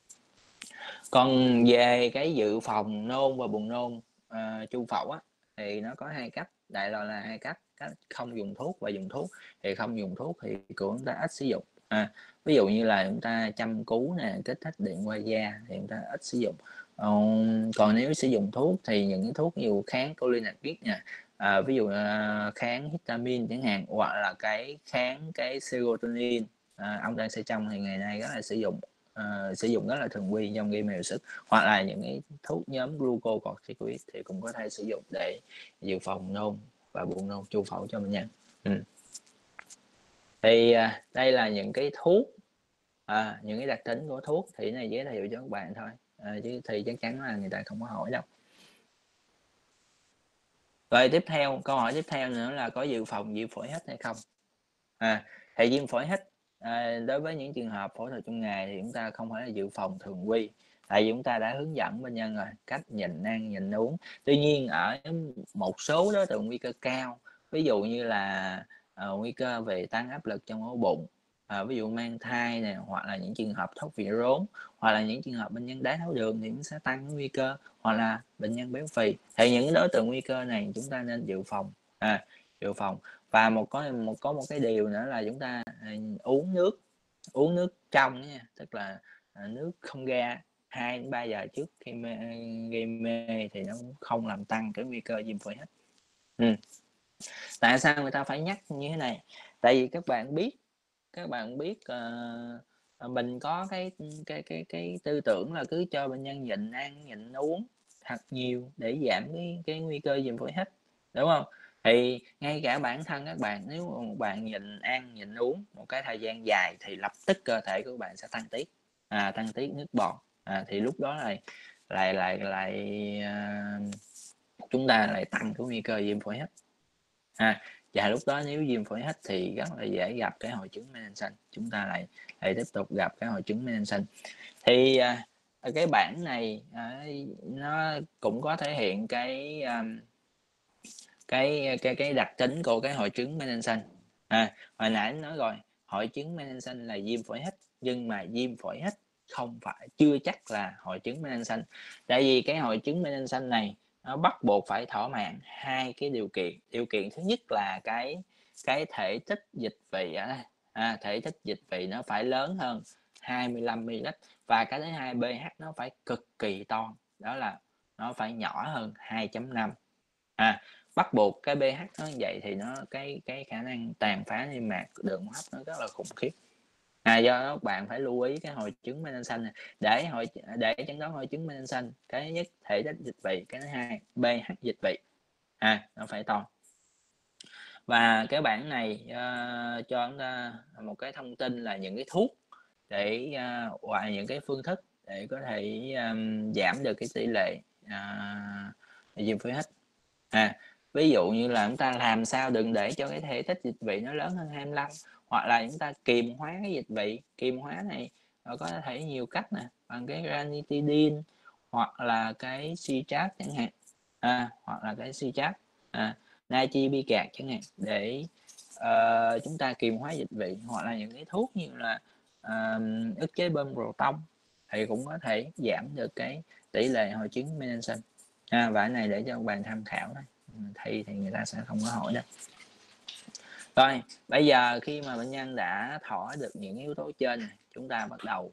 Còn về cái dự phòng nôn và buồn nôn uh, chu phậu á, thì nó có hai cách, đại loại là hai cách, cách không dùng thuốc và dùng thuốc. Thì không dùng thuốc thì chúng ta ít sử dụng. À, ví dụ như là chúng ta châm cứu nè, kích thích điện qua da thì chúng ta ít sử dụng. Um, còn nếu sử dụng thuốc thì những cái thuốc như kháng cholinergic nè, à, ví dụ uh, kháng histamine chẳng hạn, hoặc là cái kháng cái serotonin, à, ông đang sẽ trong thì ngày nay rất là sử dụng. Uh, sử dụng rất là thường quy trong gây mê hồi sức, hoặc là những cái thuốc nhóm glucocorticoid thì cũng có thể sử dụng để dự phòng nôn và buồn nôn chu phậu cho bệnh nhân. Ừ. Thì uh, đây là những cái thuốc À, những cái đặc tính của thuốc thì này giới thiệu cho các bạn thôi, à, chứ thì chắc chắn là người ta không có hỏi đâu. Rồi tiếp theo, câu hỏi tiếp theo nữa là có dự phòng viêm phổi hít hay không? À, thì viêm phổi hít, à, đối với những trường hợp phẫu thuật trong ngày thì chúng ta không phải là dự phòng thường quy, tại vì chúng ta đã hướng dẫn bệnh nhân rồi cách nhịn ăn, nhịn uống. Tuy nhiên ở một số đối tượng nguy cơ cao, ví dụ như là uh, nguy cơ về tăng áp lực trong ổ bụng, à, ví dụ mang thai này, hoặc là những trường hợp thoát vị rốn, hoặc là những trường hợp bệnh nhân đái tháo đường thì cũng sẽ tăng nguy cơ, hoặc là bệnh nhân béo phì, thì những đối tượng nguy cơ này chúng ta nên dự phòng, à, dự phòng. Và một có một có một cái điều nữa là chúng ta uống nước uống nước trong nha, tức là nước không ga hai đến ba giờ trước khi mê, gây mê thì nó không làm tăng cái nguy cơ viêm phổi hít. Ừ. Tại sao người ta phải nhắc như thế này? Tại vì các bạn biết các bạn biết uh, mình có cái cái cái cái tư tưởng là cứ cho bệnh nhân nhịn ăn nhịn uống thật nhiều để giảm cái cái nguy cơ viêm phổi hít, đúng không? Thì ngay cả bản thân các bạn, nếu một bạn nhịn ăn nhịn uống một cái thời gian dài thì lập tức cơ thể của bạn sẽ tăng tiết, à, tăng tiết nước bọt, à, thì lúc đó lại lại lại lại uh, chúng ta lại tăng cái nguy cơ viêm phổi hít, à, và lúc đó nếu viêm phổi hít thì rất là dễ gặp cái hội chứng Manson, chúng ta lại lại tiếp tục gặp cái hội chứng Manson. Thì à, cái bảng này à, nó cũng có thể hiện cái um, cái cái cái đặc tính của cái hội chứng Manson. À, hồi nãy nói rồi, hội chứng Manson là viêm phổi hít, nhưng mà viêm phổi hít không phải, chưa chắc là hội chứng Manson. Tại vì cái hội chứng Manson này nó bắt buộc phải thỏa mãn hai cái điều kiện. Điều kiện thứ nhất là cái cái thể tích dịch vị á, à, thể tích dịch vị nó phải lớn hơn hai mươi lăm mi-li-lít, và cái thứ hai pH nó phải cực kỳ to, đó là nó phải nhỏ hơn hai chấm năm. À, bắt buộc cái pH nó như vậy thì nó cái cái khả năng tàn phá niêm mạc đường hô hấp nó rất là khủng khiếp. À, do đó bạn phải lưu ý cái hội chứng Manson này. Để hội để chẩn đoán hội chứng Manson, cái thứ nhất thể tích dịch vị, cái thứ hai pH dịch vị, à, nó phải to. Và cái bảng này uh, cho chúng ta một cái thông tin là những cái thuốc để uh, hoặc những cái phương thức để có thể um, giảm được cái tỷ lệ uh, viêm phổi hít. À, ví dụ như là chúng ta làm sao đừng để cho cái thể tích dịch vị nó lớn hơn hai mươi lăm, hoặc là chúng ta kiềm hóa cái dịch vị. Kiềm hóa này có thể nhiều cách nè, bằng cái ranitidine, hoặc là cái citrat chẳng hạn, à, hoặc là cái citrat, à, natri bicat chẳng hạn, để uh, chúng ta kiềm hóa dịch vị, hoặc là những cái thuốc như là uh, ức chế bơm proton thì cũng có thể giảm được cái tỷ lệ hội chứng Manson. À, và cái này để cho các bạn tham khảo thôi, thi thì người ta sẽ không có hỏi đâu. Rồi bây giờ khi mà bệnh nhân đã thỏa được những yếu tố trên, chúng ta bắt đầu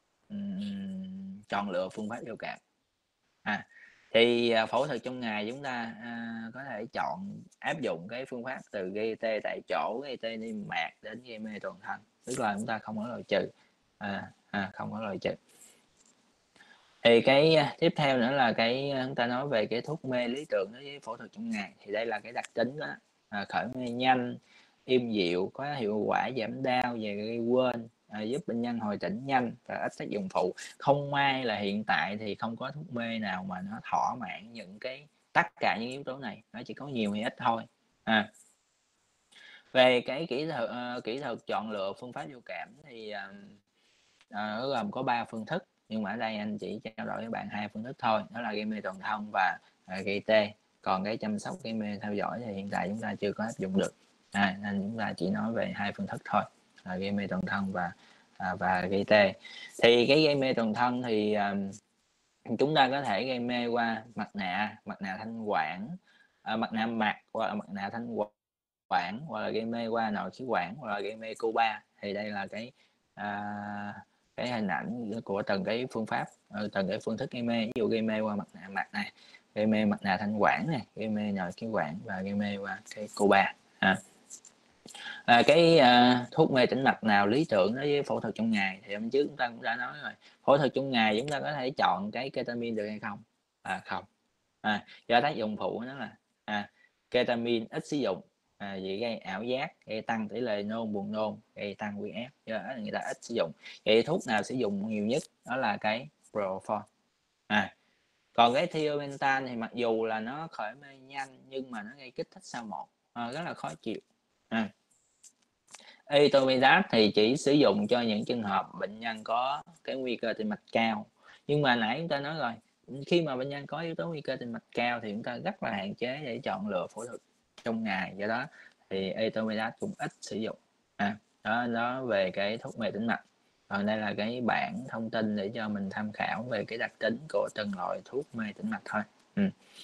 um, chọn lựa phương pháp vô cảm. À, thì uh, phẫu thuật trong ngày chúng ta uh, có thể chọn áp dụng cái phương pháp từ gây tê tại chỗ, gây tê niêm mạc đến gây mê toàn thân, tức là chúng ta không có loại trừ, à, à, không có loại trừ. Thì cái tiếp theo nữa là cái chúng ta nói về cái thuốc mê lý tưởng đối với phẫu thuật trong ngày. Thì đây là cái đặc tính đó, à, khởi mê nhanh, im dịu, có hiệu quả giảm đau và gây quên, à, giúp bệnh nhân hồi tỉnh nhanh và ít tác dụng phụ. Không may là hiện tại thì không có thuốc mê nào mà nó thỏa mãn những cái tất cả những yếu tố này, nó chỉ có nhiều hay ít thôi. À, về cái kỹ thuật uh, kỹ thuật chọn lựa phương pháp vô cảm thì uh, uh, gồm có ba phương thức, nhưng mà ở đây anh chỉ trao đổi với bạn hai phương thức thôi, đó là gây mê toàn thân và uh, gây tê. Còn cái chăm sóc gây mê theo dõi thì hiện tại chúng ta chưa có áp dụng được, à, nên chúng ta chỉ nói về hai phương thức thôi, là gây mê toàn thân và uh, và gây tê. Thì cái gây mê toàn thân thì uh, chúng ta có thể gây mê qua mặt nạ, mặt nạ thanh quản, uh, mặt nạ mặt hoặc là mặt nạ thanh quản, hoặc là gây mê qua nội khí quản, hoặc là gây mê Cuba. Thì đây là cái à, cái hình ảnh của từng cái phương pháp, từng cái phương thức gây mê. Ví dụ gây mê qua mặt nạ mặt này, gây mê mặt nạ thanh quản này, gây mê nội khí quản, và gây mê qua cái Cuba. À. À, cái à, thuốc mê tĩnh mạch nào lý tưởng đối với phẫu thuật trong ngày thì hôm trước chúng ta cũng đã nói rồi. Phẫu thuật trong ngày chúng ta có thể chọn cái ketamine được hay không? À, không. À, do tác dụng phụ nó là à, ketamine ít sử dụng, à, vì gây ảo giác, gây tăng tỷ lệ nôn, buồn nôn, gây tăng huyết áp, do đó người ta ít sử dụng. Vậy thuốc nào sử dụng nhiều nhất đó là cái Propofol. À, còn cái Thiopental thì mặc dù là nó khởi mê nhanh nhưng mà nó gây kích thích sau mổ, à, rất là khó chịu. À. Etoposide thì chỉ sử dụng cho những trường hợp bệnh nhân có cái nguy cơ tim mạch cao. Nhưng mà nãy chúng ta nói rồi, khi mà bệnh nhân có yếu tố nguy cơ tim mạch cao thì chúng ta rất là hạn chế để chọn lựa phẫu thuật trong ngày, do đó thì Etoposide cũng ít sử dụng. À, đó, đó về cái thuốc mê tĩnh mạch. Còn đây là cái bảng thông tin để cho mình tham khảo về cái đặc tính của từng loại thuốc mê tĩnh mạch thôi. Ừ.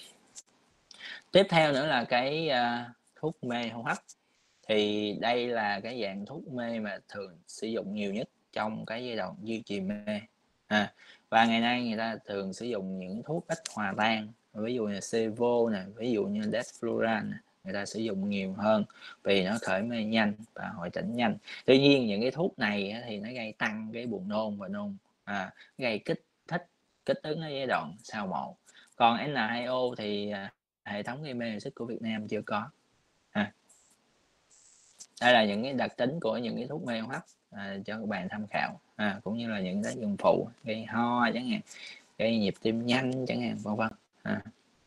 Tiếp theo nữa là cái uh, thuốc mê hô hấp. Thì đây là cái dạng thuốc mê mà thường sử dụng nhiều nhất trong cái giai đoạn duy trì mê. À, và ngày nay người ta thường sử dụng những thuốc ít hòa tan, ví dụ như Cevo nè, ví dụ như Desflurane nè, người ta sử dụng nhiều hơn vì nó khởi mê nhanh và hồi tỉnh nhanh. Tuy nhiên những cái thuốc này thì nó gây tăng cái buồn nôn và nôn, à, gây kích thích kích ứng ở giai đoạn sau mổ. Còn N hai O thì hệ thống gây mê hồi sức của Việt Nam chưa có. À, đây là những cái đặc tính của những cái thuốc mê hô hấp, à, cho các bạn tham khảo, à, cũng như là những tác dụng phụ gây ho chẳng hạn, gây nhịp tim nhanh chẳng hạn, vân vân. À.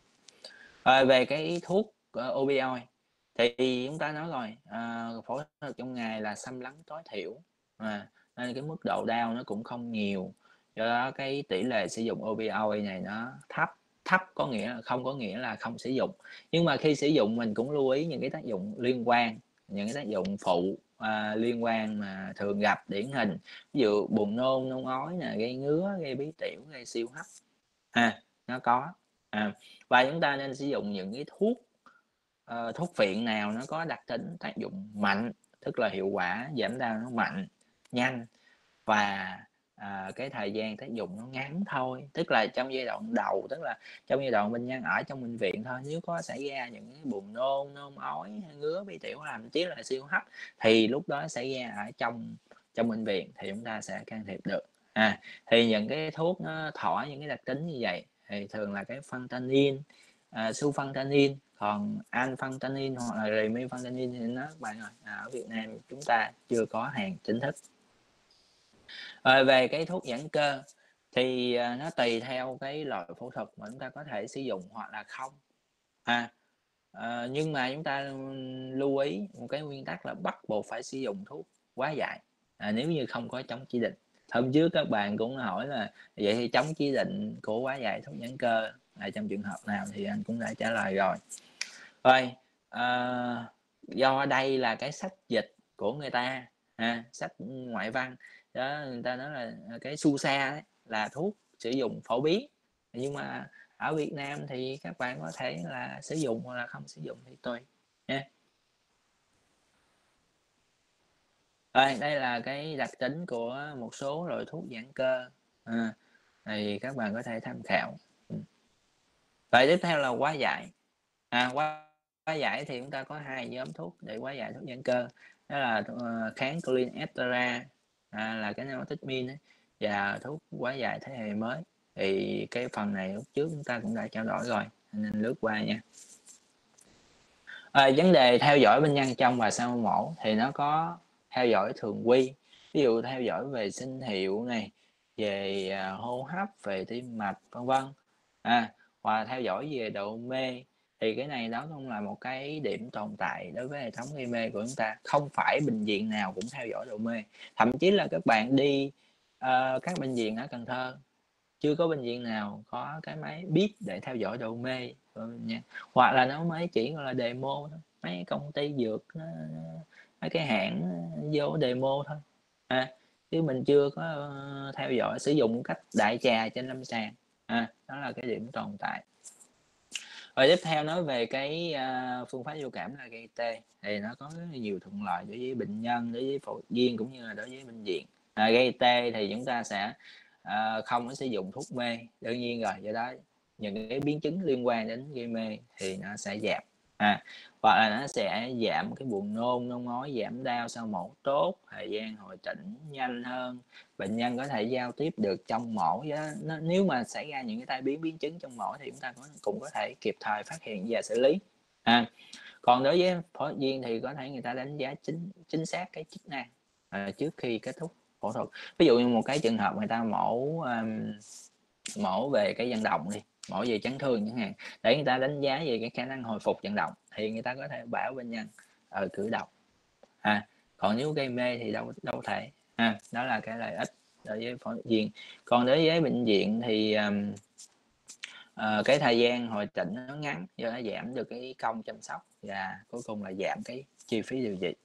À, về cái thuốc uh, opioid thì chúng ta nói rồi, à, phẫu thuật trong ngày là xâm lấn tối thiểu, à, nên cái mức độ đau nó cũng không nhiều, do đó cái tỷ lệ sử dụng opioid này nó thấp. Thấp có nghĩa là không có nghĩa là không sử dụng, nhưng mà khi sử dụng mình cũng lưu ý những cái tác dụng liên quan, những cái tác dụng phụ à, liên quan mà thường gặp điển hình, ví dụ buồn nôn, nôn ói nè, gây ngứa, gây bí tiểu, gây siêu hấp, à, nó có. À, và chúng ta nên sử dụng những cái thuốc uh, thuốc viện nào nó có đặc tính tác dụng mạnh, tức là hiệu quả giảm đau nó mạnh, nhanh và à, cái thời gian tác dụng nó ngắn thôi, tức là trong giai đoạn đầu, tức là trong giai đoạn bệnh nhân ở trong bệnh viện thôi. Nếu có xảy ra những cái buồn nôn, nôn ói, ngứa, bí tiểu, thậm chí là siêu hấp thì lúc đó xảy ra ở trong trong bệnh viện thì chúng ta sẽ can thiệp được. À, thì những cái thuốc nó thỏa những cái đặc tính như vậy thì thường là cái phantanin, à, sulfentanyl, còn anphantanin hoặc là remifentanil thì nó bạn ơi, à, ở Việt Nam chúng ta chưa có hàng chính thức. Rồi về cái thuốc giãn cơ thì à, nó tùy theo cái loại phẫu thuật mà chúng ta có thể sử dụng hoặc là không. À, à, nhưng mà chúng ta lưu ý một cái nguyên tắc là bắt buộc phải sử dụng thuốc quá giải, à, nếu như không có chống chỉ định. Hôm trước các bạn cũng hỏi là vậy thì chống chỉ định của quá giải thuốc giãn cơ là trong trường hợp nào, thì anh cũng đã trả lời rồi. Rồi, à, do đây là cái sách dịch của người ta, à, sách ngoại văn đó, người ta nói là cái Susa đấy là thuốc sử dụng phổ biến, nhưng mà ở Việt Nam thì các bạn có thể là sử dụng hoặc là không sử dụng thì tùy nha. Rồi, đây là cái đặc tính của một số loại thuốc giãn cơ, à, thì các bạn có thể tham khảo. Vậy tiếp theo là hóa giải. À, hóa, hóa giải thì chúng ta có hai nhóm thuốc để hóa giải thuốc giãn cơ, đó là uh, kháng cholinestera, à, là cái normoxidil, và thuốc hóa giải thế hệ mới. Thì cái phần này lúc trước chúng ta cũng đã trao đổi rồi nên lướt qua nha. À, vấn đề theo dõi bệnh nhân trong và sau mổ thì nó có theo dõi thường quy, ví dụ theo dõi về sinh hiệu này, về uh, hô hấp, về tim mạch, vân vân, à, và theo dõi về độ mê. Thì cái này đó cũng là một cái điểm tồn tại đối với hệ thống gây mê của chúng ta, không phải bệnh viện nào cũng theo dõi độ mê. Thậm chí là các bạn đi uh, các bệnh viện ở Cần Thơ, chưa có bệnh viện nào có cái máy biết để theo dõi độ mê nha, hoặc là nó mới chỉ gọi là demo thôi, mấy công ty dược, mấy cái hãng vô demo thôi, à, chứ mình chưa có theo dõi sử dụng cách đại trà trên lâm sàng, à, đó là cái điểm tồn tại. Rồi tiếp theo nói về cái uh, phương pháp vô cảm là gây tê, thì nó có rất là nhiều thuận lợi đối với bệnh nhân, đối với phẫu viên cũng như là đối với bệnh viện. À, gây tê thì chúng ta sẽ uh, không có sử dụng thuốc mê, đương nhiên rồi, do đó những cái biến chứng liên quan đến gây mê thì nó sẽ giảm, à, hoặc là nó sẽ giảm cái buồn nôn, nôn ói, giảm đau sau mổ tốt, thời gian hồi tỉnh nhanh hơn, bệnh nhân có thể giao tiếp được trong mổ. Nó, nếu mà xảy ra những cái tai biến biến chứng trong mổ thì chúng ta cũng có thể kịp thời phát hiện và xử lý. À, còn đối với phẫu thuật viên thì có thể người ta đánh giá chính chính xác cái chức năng, à, trước khi kết thúc phẫu thuật. Ví dụ như một cái trường hợp người ta mổ, ờm, mổ về cái vận động đi, mổ về chấn thương chẳng hạn, để người ta đánh giá về cái khả năng hồi phục vận động thì người ta có thể bảo bệnh nhân, ờ, cử động. À, còn nếu gây mê thì đâu đâu thể, ha, đó là cái lợi ích đối với phẫu thuật viên. Còn đối với bệnh viện thì, ờm, ờ, cái thời gian hồi tỉnh nó ngắn, do nó giảm được cái công chăm sóc và cuối cùng là giảm cái chi phí điều trị.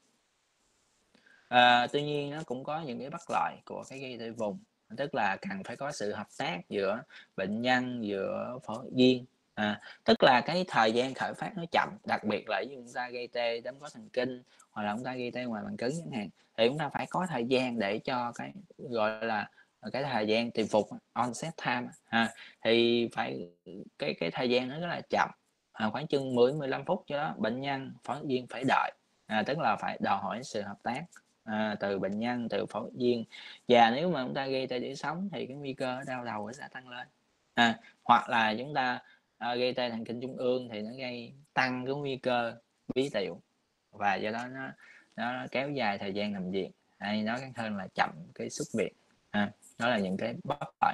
Ờ, tuy nhiên nó cũng có những cái bất lợi của cái gây tê vùng, tức là cần phải có sự hợp tác giữa bệnh nhân, giữa phẫu thuật viên. À, tức là cái thời gian khởi phát nó chậm, đặc biệt là ví dụ chúng ta gây tê đấm có thần kinh hoặc là chúng ta gây tê ngoài bằng cứng chẳng hạn, thì chúng ta phải có thời gian để cho cái, gọi là, ờ, cái thời gian tìm phục onset time ha, thì phải cái cái thời gian nó rất là chậm, à, khoảng chừng mười mười lăm phút, do đó bệnh nhân, phẫu thuật viên phải đợi, à, tức là phải đòi hỏi sự hợp tác, à, từ bệnh nhân, từ phẫu thuật viên. Và nếu mà chúng ta gây tê tủy sống thì cái nguy cơ đau đầu nó sẽ tăng lên. À, hoặc là chúng ta, ờ, gây tê thần kinh trung ương thì nó gây tăng cái nguy cơ bí tiểu và do đó nó nó kéo dài thời gian nằm viện, hay nói ngắn hơn là chậm cái xuất viện, ha. Đó là những cái bất lợi.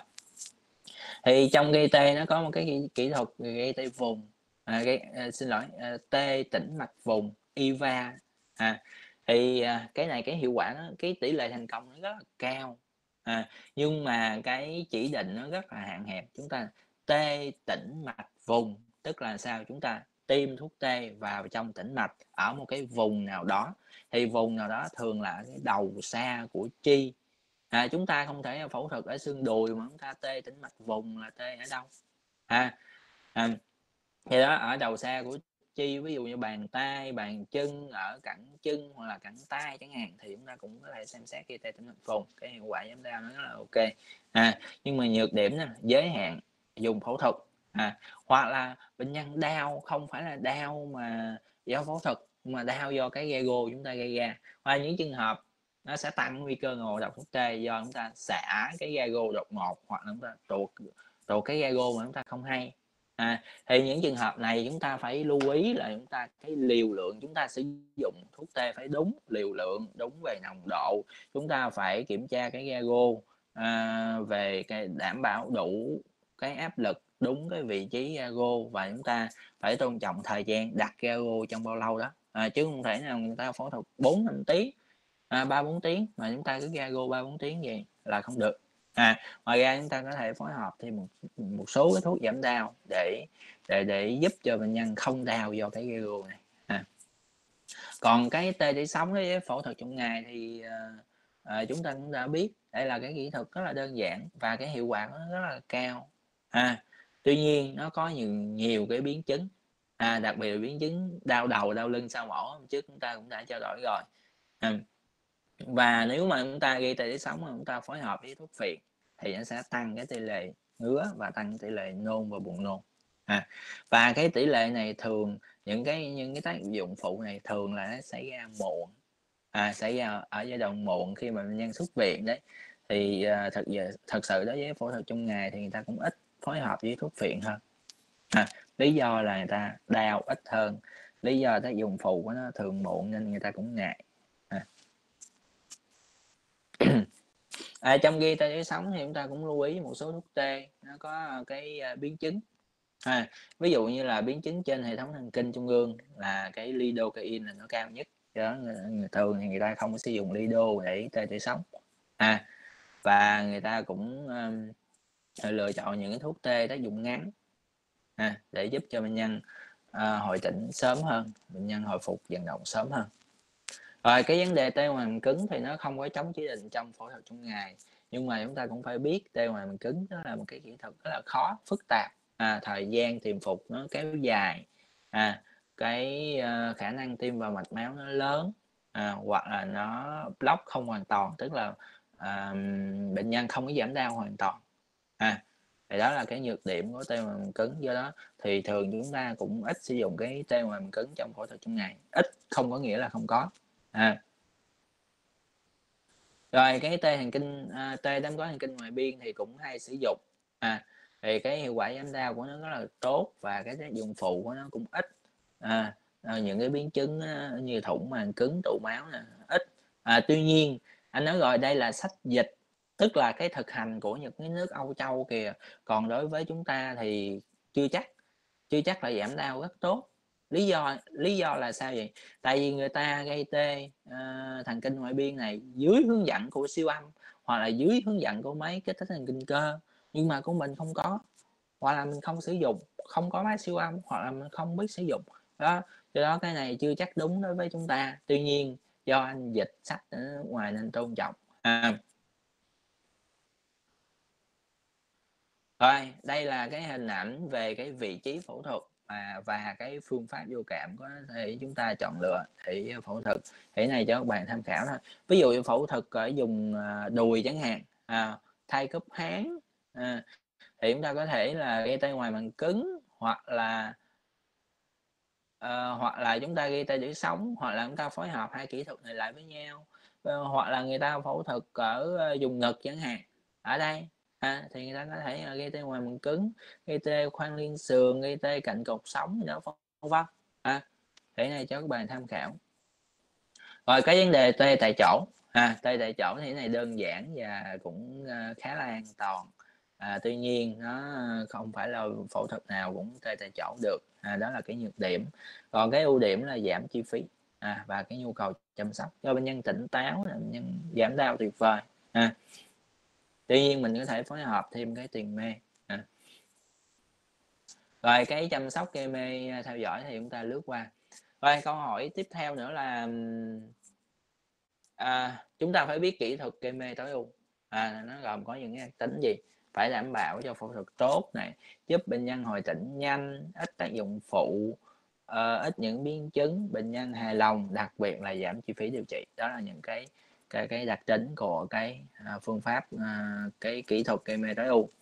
Thì trong gây tê nó có một cái kỹ kỹ thuật gây tê vùng, à, gây à, xin lỗi, ờ, tê tĩnh mạch vùng i va, à, thì, à, cái này cái hiệu quả nó cái tỷ lệ thành công nó rất là cao, à, nhưng mà cái chỉ định nó rất là hạn hẹp. Chúng ta tê tĩnh mạch vùng, tức là sao? Chúng ta tiêm thuốc tê vào trong tĩnh mạch ở một cái vùng nào đó, thì vùng nào đó thường là cái đầu xa của chi. À, chúng ta không thể phẫu thuật ở xương đùi mà chúng ta tê tĩnh mạch vùng là tê ở đâu? À, à, thì đó ở đầu xa của chi, ví dụ như bàn tay, bàn chân, ở cẳng chân hoặc là cẳng tay chẳng hạn, thì chúng ta cũng có thể xem xét gây tê tĩnh mạch vùng, cái hiệu quả giảm đau nó rất là ok. À, nhưng mà nhược điểm nè, giới hạn dùng phẫu thuật, à, hoặc là bệnh nhân đau không phải là đau mà do phẫu thuật, mà đau do cái ghe gô chúng ta gây ra, hoặc những trường hợp nó sẽ tăng nguy cơ ngộ độc thuốc tê do chúng ta xả cái gago đột ngột hoặc là chúng ta tuột tuột cái gago mà chúng ta không hay. À, thì những trường hợp này chúng ta phải lưu ý là chúng ta cái liều lượng chúng ta sử dụng thuốc tê phải đúng liều lượng, đúng về nồng độ, chúng ta phải kiểm tra cái gago, à, về cái đảm bảo đủ cái áp lực, đúng cái vị trí gago, và chúng ta phải tôn trọng thời gian đặt gago trong bao lâu đó, à, chứ không thể nào người ta phẫu thuật bốn năm tiếng, à, ba bốn tiếng mà chúng ta cứ gago ba bốn tiếng vậy là không được. À, ngoài ra chúng ta có thể phối hợp thêm một một số cái thuốc giảm đau để để để giúp cho bệnh nhân không đau do cái gago này. À. Còn cái tê tủy sống đối với phẫu thuật trong ngày thì, ờ, ờ, chúng ta cũng đã biết đây là cái kỹ thuật rất là đơn giản và cái hiệu quả của nó rất là cao. À, tuy nhiên nó có nhiều nhiều cái biến chứng, à, đặc biệt là biến chứng đau đầu, đau lưng sau mổ hôm trước chúng ta cũng đã trao đổi rồi. Ừm. Và nếu mà chúng ta gây tê tủy sống mà chúng ta phối hợp với thuốc phiện thì nó sẽ tăng cái tỷ lệ ngứa và tăng tỷ lệ nôn và buồn nôn. À, và cái tỷ lệ này thường những cái những cái tác dụng phụ này thường là nó xảy ra muộn, à, xảy ra ở giai đoạn muộn khi mà bệnh nhân xuất viện đấy. Thì, à, thật giờ thật sự đối với phẫu thuật trong ngày thì người ta cũng ít phối hợp với thuốc phiện hơn. À, lý do là người ta đau ít hơn, lý do tác dụng phụ của nó thường muộn nên người ta cũng ngại. À. À, trong ghi tê tủy sống thì chúng ta cũng lưu ý một số thuốc tê nó có cái, a, biến chứng. À, ví dụ như là biến chứng trên hệ thống thần kinh trung ương là cái lidocaine là nó cao nhất, do đó người, người thường thì người ta không có sử dụng lido để tê tủy sống. À, và người ta cũng, ờm, lựa chọn những cái thuốc tê tác dụng ngắn, à, để giúp cho bệnh nhân, ờ, hồi tỉnh sớm hơn, bệnh nhân hồi phục vận động sớm hơn. Rồi cái vấn đề tê ngoài màng cứng thì nó không có chống chỉ định trong phẫu thuật trong ngày, nhưng mà chúng ta cũng phải biết tê ngoài màng cứng nó là một cái kỹ thuật rất là khó, phức tạp, à, thời gian tìm phục nó kéo dài, à, cái, ơ, khả năng tiêm vào mạch máu nó lớn, à, hoặc là nó block không hoàn toàn, tức là, à, bệnh nhân không có giảm đau hoàn toàn. À, thì đó là cái nhược điểm của tê ngoài màng cứng, do đó thì thường chúng ta cũng ít sử dụng cái tê ngoài màng cứng trong phẫu thuật trong ngày, ít không có nghĩa là không có. À. Rồi cái tê thần kinh, a, tê đấm gói thần kinh ngoại biên thì cũng hay sử dụng, à, thì cái hiệu quả giảm đau của nó rất là tốt và cái tác dụng phụ của nó cũng ít, à, ờ, những cái biến chứng á, như thủng màng cứng, tụ máu nè, ít. À, tuy nhiên anh nói rồi, đây là sách dịch, tức là cái thực hành của những cái nước Âu Châu kìa, còn đối với chúng ta thì chưa chắc, chưa chắc là giảm đau rất tốt. Lý do lý do là sao vậy? Tại vì người ta gây tê, ơ, thần kinh ngoại biên này dưới hướng dẫn của siêu âm, hoặc là dưới hướng dẫn của máy kích thích thần kinh cơ, nhưng mà của mình không có, hoặc là mình không sử dụng, không có máy siêu âm, hoặc là mình không biết sử dụng. Đó, do đó cái này chưa chắc đúng đối với chúng ta. Tuy nhiên do anh dịch sách ở nước ngoài nên tôn trọng. À. Rồi, đây là cái hình ảnh về cái vị trí phẫu thuật, à, và cái phương pháp vô cảm có thể chúng ta chọn lựa để phẫu thuật. Thì cái này cho các bạn tham khảo thôi. Ví dụ như phẫu thuật ở vùng, à, đùi chẳng hạn, à, thay khớp háng, à, thì chúng ta có thể là gây tê ngoài màng cứng, hoặc là ờ, hoặc là chúng ta gây tê tủy sống, hoặc là chúng ta phối hợp hai kỹ thuật này lại với nhau, ờ, hoặc là người ta phẫu thuật ở vùng ngực chẳng hạn. Ở đây, à, thì người ta có thể là gây tê ngoài màng cứng, gây tê khoang liên sườn, gây tê cạnh cột sống gì đó, vân vân. À, thì cái này cho các bạn tham khảo. Rồi cái vấn đề tê tại chỗ, à, tê tại chỗ thì cái này đơn giản và cũng, ơ, khá là an toàn. À, tuy nhiên nó không phải là phẫu thuật nào cũng tê tại chỗ được, à, đó là cái nhược điểm. Còn cái ưu điểm là giảm chi phí, à, và cái nhu cầu chăm sóc cho bệnh nhân tỉnh táo, bệnh nhân giảm đau tuyệt vời, à. Tuy nhiên mình có thể phối hợp thêm cái tiền mê, à. Rồi cái chăm sóc gây mê theo dõi thì chúng ta lướt qua. Rồi câu hỏi tiếp theo nữa là, à, chúng ta phải biết kỹ thuật gây mê tối ưu, à, nó gồm có những cái đặc tính gì? Phải đảm bảo cho phẫu thuật tốt này, giúp bệnh nhân hồi tỉnh nhanh, ít tác dụng phụ, ờ, ít những biến chứng, bệnh nhân hài lòng, đặc biệt là giảm chi phí điều trị. Đó là những cái cái cái đặc tính của cái, à, phương pháp, à, cái kỹ thuật gây mê tối ưu.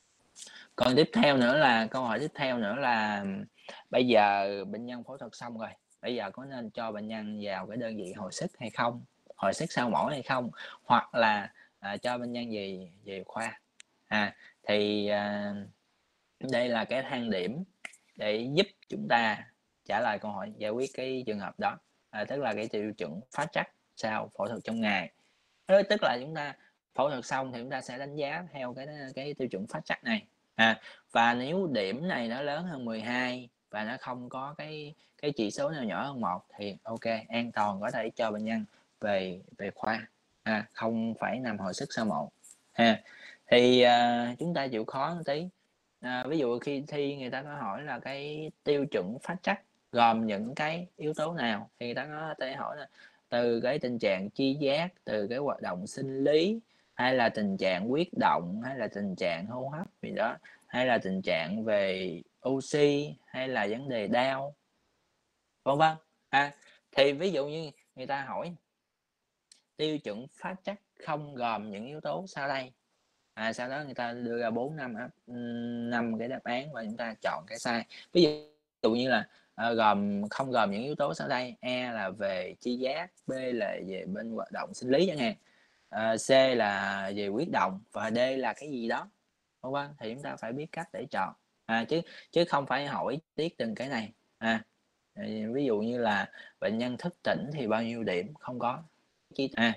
Còn tiếp theo nữa là câu hỏi tiếp theo nữa là bây giờ bệnh nhân phẫu thuật xong rồi, bây giờ có nên cho bệnh nhân vào cái đơn vị hồi sức hay không? Hồi sức sau mổ hay không? Hoặc là, à, cho bệnh nhân về về khoa? À, thì, à, đây là cái thang điểm để giúp chúng ta trả lời câu hỏi, giải quyết cái trường hợp đó, à, tức là cái tiêu chuẩn phá trắc sau phẫu thuật trong ngày. Thế tức là chúng ta phẫu thuật xong thì chúng ta sẽ đánh giá theo cái cái tiêu chuẩn phá trắc này, à, và nếu điểm này nó lớn hơn mười hai và nó không có cái cái chỉ số nào nhỏ hơn một thì ok, an toàn có thể cho bệnh nhân về về khoa, à, không phải nằm hồi sức sau mổ, ha. Thì, à, chúng ta chịu khó một tí, à, ví dụ khi thi người ta có hỏi là cái tiêu chuẩn phá trắc gồm những cái yếu tố nào, thì người ta có thể hỏi là từ cái tình trạng chi giác, từ cái hoạt động sinh lý, hay là tình trạng huyết động, hay là tình trạng hô hấp gì đó, hay là tình trạng về oxy, hay là vấn đề đau, vân vân. À, thì ví dụ như người ta hỏi tiêu chuẩn phá trắc không gồm những yếu tố sau đây, à, sau đó người ta đưa ra bốn năm áp năm cái đáp án và chúng ta chọn cái sai. Ví dụ như là, ờ, gồm không gồm những yếu tố sau đây, A là về chi giác, B là về bên hoạt động sinh lý chẳng hạn, ờ, C là về huyết động và D là cái gì đó, vân vân, thì chúng ta phải biết cách để chọn, à, chứ chứ không phải hỏi tiết từng cái này, à. Ví dụ như là bệnh nhân thức tỉnh thì bao nhiêu điểm, không có chi à.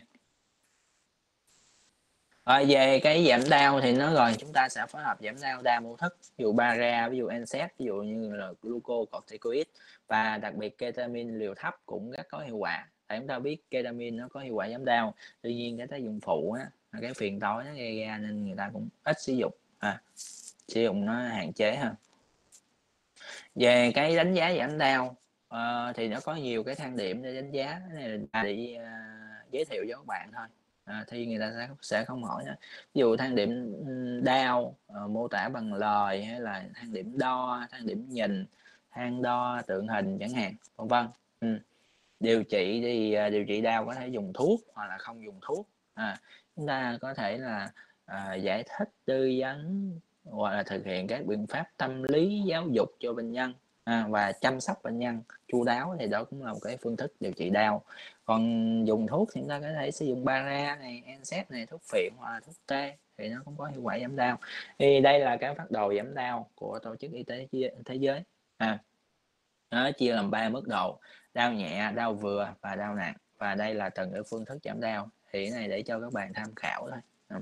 Rồi về cái giảm đau thì nó rồi chúng ta sẽ phối hợp giảm đau đa mô thức, ví dụ Para, ví dụ en sét, ví dụ như là glucocorticoid và đặc biệt ketamine liều thấp cũng rất có hiệu quả. Tại chúng ta biết ketamine nó có hiệu quả giảm đau, tuy nhiên cái tác dụng phụ á, cái phiền toái nó gây ra nên người ta cũng ít sử dụng, à, sử dụng nó hạn chế hơn. Về cái đánh giá giảm đau, ờ, thì nó có nhiều cái thang điểm để đánh giá, cái này là để uh, giới thiệu cho các bạn thôi. À, thi người ta sẽ sẽ không hỏi nữa. Ví dụ thang điểm đau uh, mô tả bằng lời, hay là thang điểm đo, thang điểm nhìn, thang đo tượng hình chẳng hạn, vân vân. Ừ. Điều trị thì uh, điều trị đau có thể dùng thuốc hoặc là không dùng thuốc. À, chúng ta có thể là uh, giải thích, tư vấn hoặc là thực hiện các biện pháp tâm lý giáo dục cho bệnh nhân, à, và chăm sóc bệnh nhân chu đáo, thì đó cũng là một cái phương thức điều trị đau. Còn dùng thuốc thì chúng ta có thể sử dụng Para này, en sét này, thuốc phiện hoặc là thuốc tê thì nó cũng có hiệu quả giảm đau. Thì đây là cái phác đồ giảm đau của Tổ chức Y tế Thế giới, à. Nó chia làm ba mức độ: đau nhẹ, đau vừa và đau nặng, và đây là từng cái phương thức giảm đau. Thì cái này để cho các bạn tham khảo thôi. Ừm.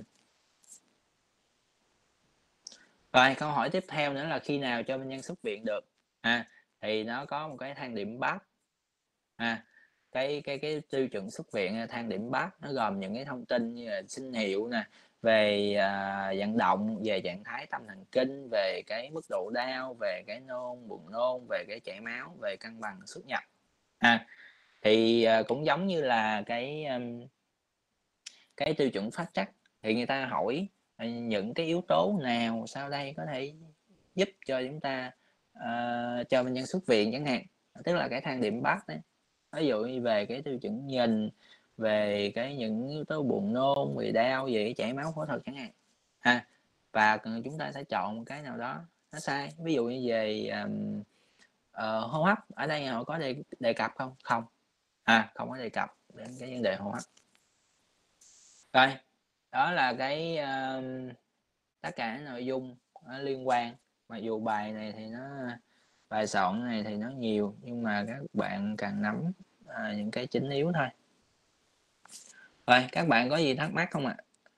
Rồi câu hỏi tiếp theo nữa là khi nào cho bệnh nhân xuất viện được? À, thì nó có một cái thang điểm bát. À, cái cái cái tiêu chuẩn xuất viện thang điểm bát nó gồm những cái thông tin như là sinh hiệu nè, về à, vận động, về trạng thái tâm thần kinh, về cái mức độ đau, về cái nôn, buồn nôn, về cái chảy máu, về cân bằng xuất nhập. À, thì à, cũng giống như là cái um, cái tiêu chuẩn phát trắc, thì người ta hỏi những cái yếu tố nào sau đây có thể giúp cho chúng ta uh, cho bệnh nhân xuất viện chẳng hạn, tức là cái thang điểm bát đấy. Ví dụ như về cái tiêu chuẩn nhìn, về cái những yếu tố buồn nôn, về đau, về cái chảy máu phẫu thuật chẳng hạn ha. Và chúng ta sẽ chọn một cái nào đó nó sai. Ví dụ như về um, uh, hô hấp, ở đây họ có đề, đề cập không? Không. À, không có đề cập đến cái vấn đề hô hấp. Rồi, đó là cái uh, tất cả những nội dung nó liên quan. Mặc dù bài này thì nó bài soạn này thì nó nhiều, nhưng mà các bạn cần nắm à, những cái chính yếu thôi. Rồi, các bạn có gì thắc mắc không ạ?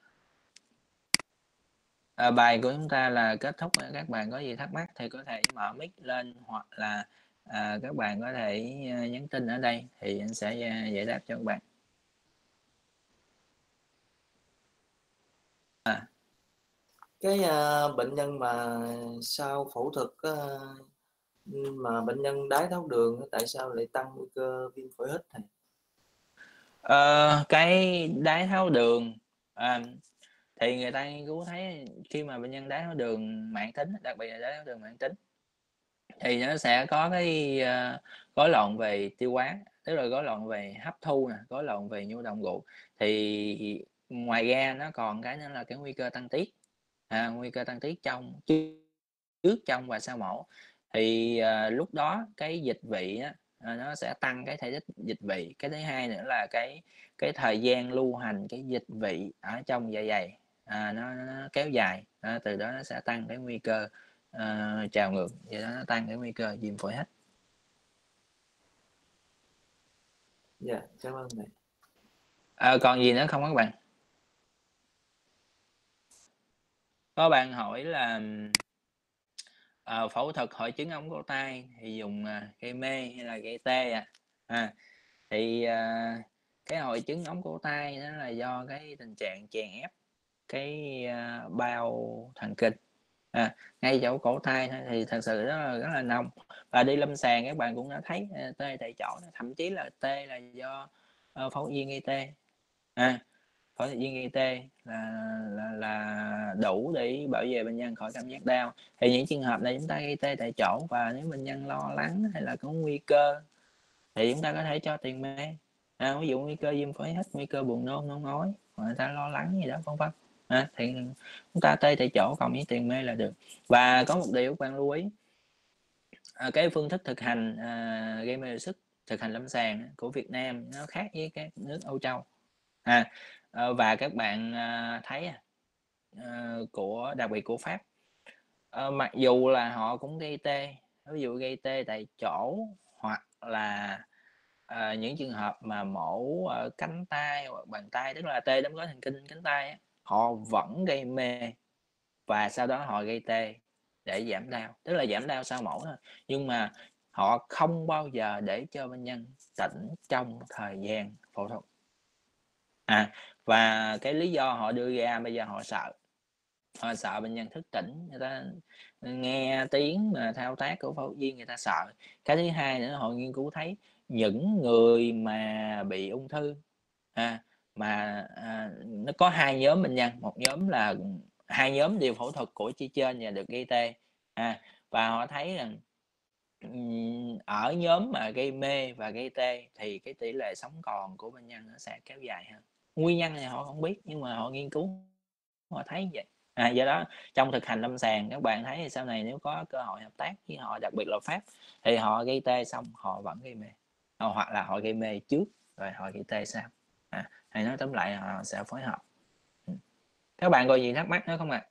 À? À, bài của chúng ta là kết thúc. Các bạn có gì thắc mắc thì có thể mở mic lên, hoặc là à, các bạn có thể nhắn tin ở đây thì anh sẽ giải đáp cho các bạn. À. Cái uh, bệnh nhân mà sau phẫu thuật uh, mà bệnh nhân đái tháo đường, tại sao lại tăng nguy cơ viêm phổi hít này? Ờ, cái đái tháo đường à, thì người ta nghiên cứu thấy khi mà bệnh nhân đái tháo đường mãn tính, đặc biệt là đái tháo đường mãn tính, thì nó sẽ có cái uh, rối loạn về tiêu hóa, tức là rối loạn về hấp thu nè, rối loạn về nhu động ruột. Thì ngoài ra nó còn cái nữa là cái nguy cơ tăng tiết, à, nguy cơ tăng tiết trong trước, trong và sau mổ. Thì uh, lúc đó cái dịch vị á, nó sẽ tăng cái thể tích dịch vị. Cái thứ hai nữa là cái cái thời gian lưu hành cái dịch vị ở trong dạ dày à, nó, nó kéo dài, à, từ đó nó sẽ tăng cái nguy cơ uh, trào ngược, vậy đó nó tăng cái nguy cơ viêm phổi hít. Dạ, cảm ơn thầy. À, còn gì nữa không các bạn? Có bạn hỏi là à, phẫu thuật hội chứng ống cổ tay thì dùng à, gây mê hay là gây tê à? À thì à, cái hội chứng ống cổ tay nó là do cái tình trạng chèn ép cái uh, bao thần kinh à, ngay chỗ cổ tay thì thật sự rất là rất là nông. Và đi lâm sàng các bạn cũng đã thấy uh, tê tại chỗ, thậm chí là tê là do uh, phẫu viên gây tê. À, phẫu thuật viên gây tê là, là là đủ để bảo vệ bệnh nhân khỏi cảm giác đau. Thì những trường hợp này chúng ta gây tê tại chỗ, và nếu bệnh nhân lo lắng hay là có nguy cơ thì chúng ta có thể cho tiền mê. À, ví dụ nguy cơ viêm phổi hít, nguy cơ buồn nôn, nôn ói, hoặc người ta lo lắng gì đó vân vân, à, thì chúng ta tê tại chỗ cộng với tiền mê là được. Và có một điều các bạn lưu ý, à, cái phương thức thực hành à, gây mê hồi sức, thực hành lâm sàng của Việt Nam nó khác với các nước Âu Châu. À, và các bạn à, thấy à, của đặc biệt của Pháp, à, mặc dù là họ cũng gây tê, ví dụ gây tê tại chỗ, hoặc là à, những trường hợp mà mổ ở cánh tay hoặc bàn tay, tức là tê đấm gói thần kinh cánh tay á, họ vẫn gây mê và sau đó họ gây tê để giảm đau, tức là giảm đau sau mổ thôi, nhưng mà họ không bao giờ để cho bệnh nhân tỉnh trong thời gian phẫu thuật. À, và cái lý do họ đưa ra bây giờ họ sợ họ sợ bệnh nhân thức tỉnh, người ta nghe tiếng mà thao tác của phẫu viên người ta sợ. Cái thứ hai nữa, họ nghiên cứu thấy những người mà bị ung thư à, mà à, nó có hai nhóm bệnh nhân, một nhóm là hai nhóm đều phẫu thuật của chi trên và được gây tê à, và họ thấy rằng ở nhóm mà gây mê và gây tê thì cái tỷ lệ sống còn của bệnh nhân nó sẽ kéo dài hơn. Nguyên nhân này họ không biết, nhưng mà họ nghiên cứu họ thấy vậy. À, do đó trong thực hành lâm sàng các bạn thấy thì sau này nếu có cơ hội hợp tác với họ, đặc biệt là Pháp, thì họ gây tê xong họ vẫn gây mê, hoặc là họ gây mê trước rồi họ gây tê sau. À, hay nói tóm lại họ sẽ phối hợp. Các bạn có gì thắc mắc nữa không ạ? À?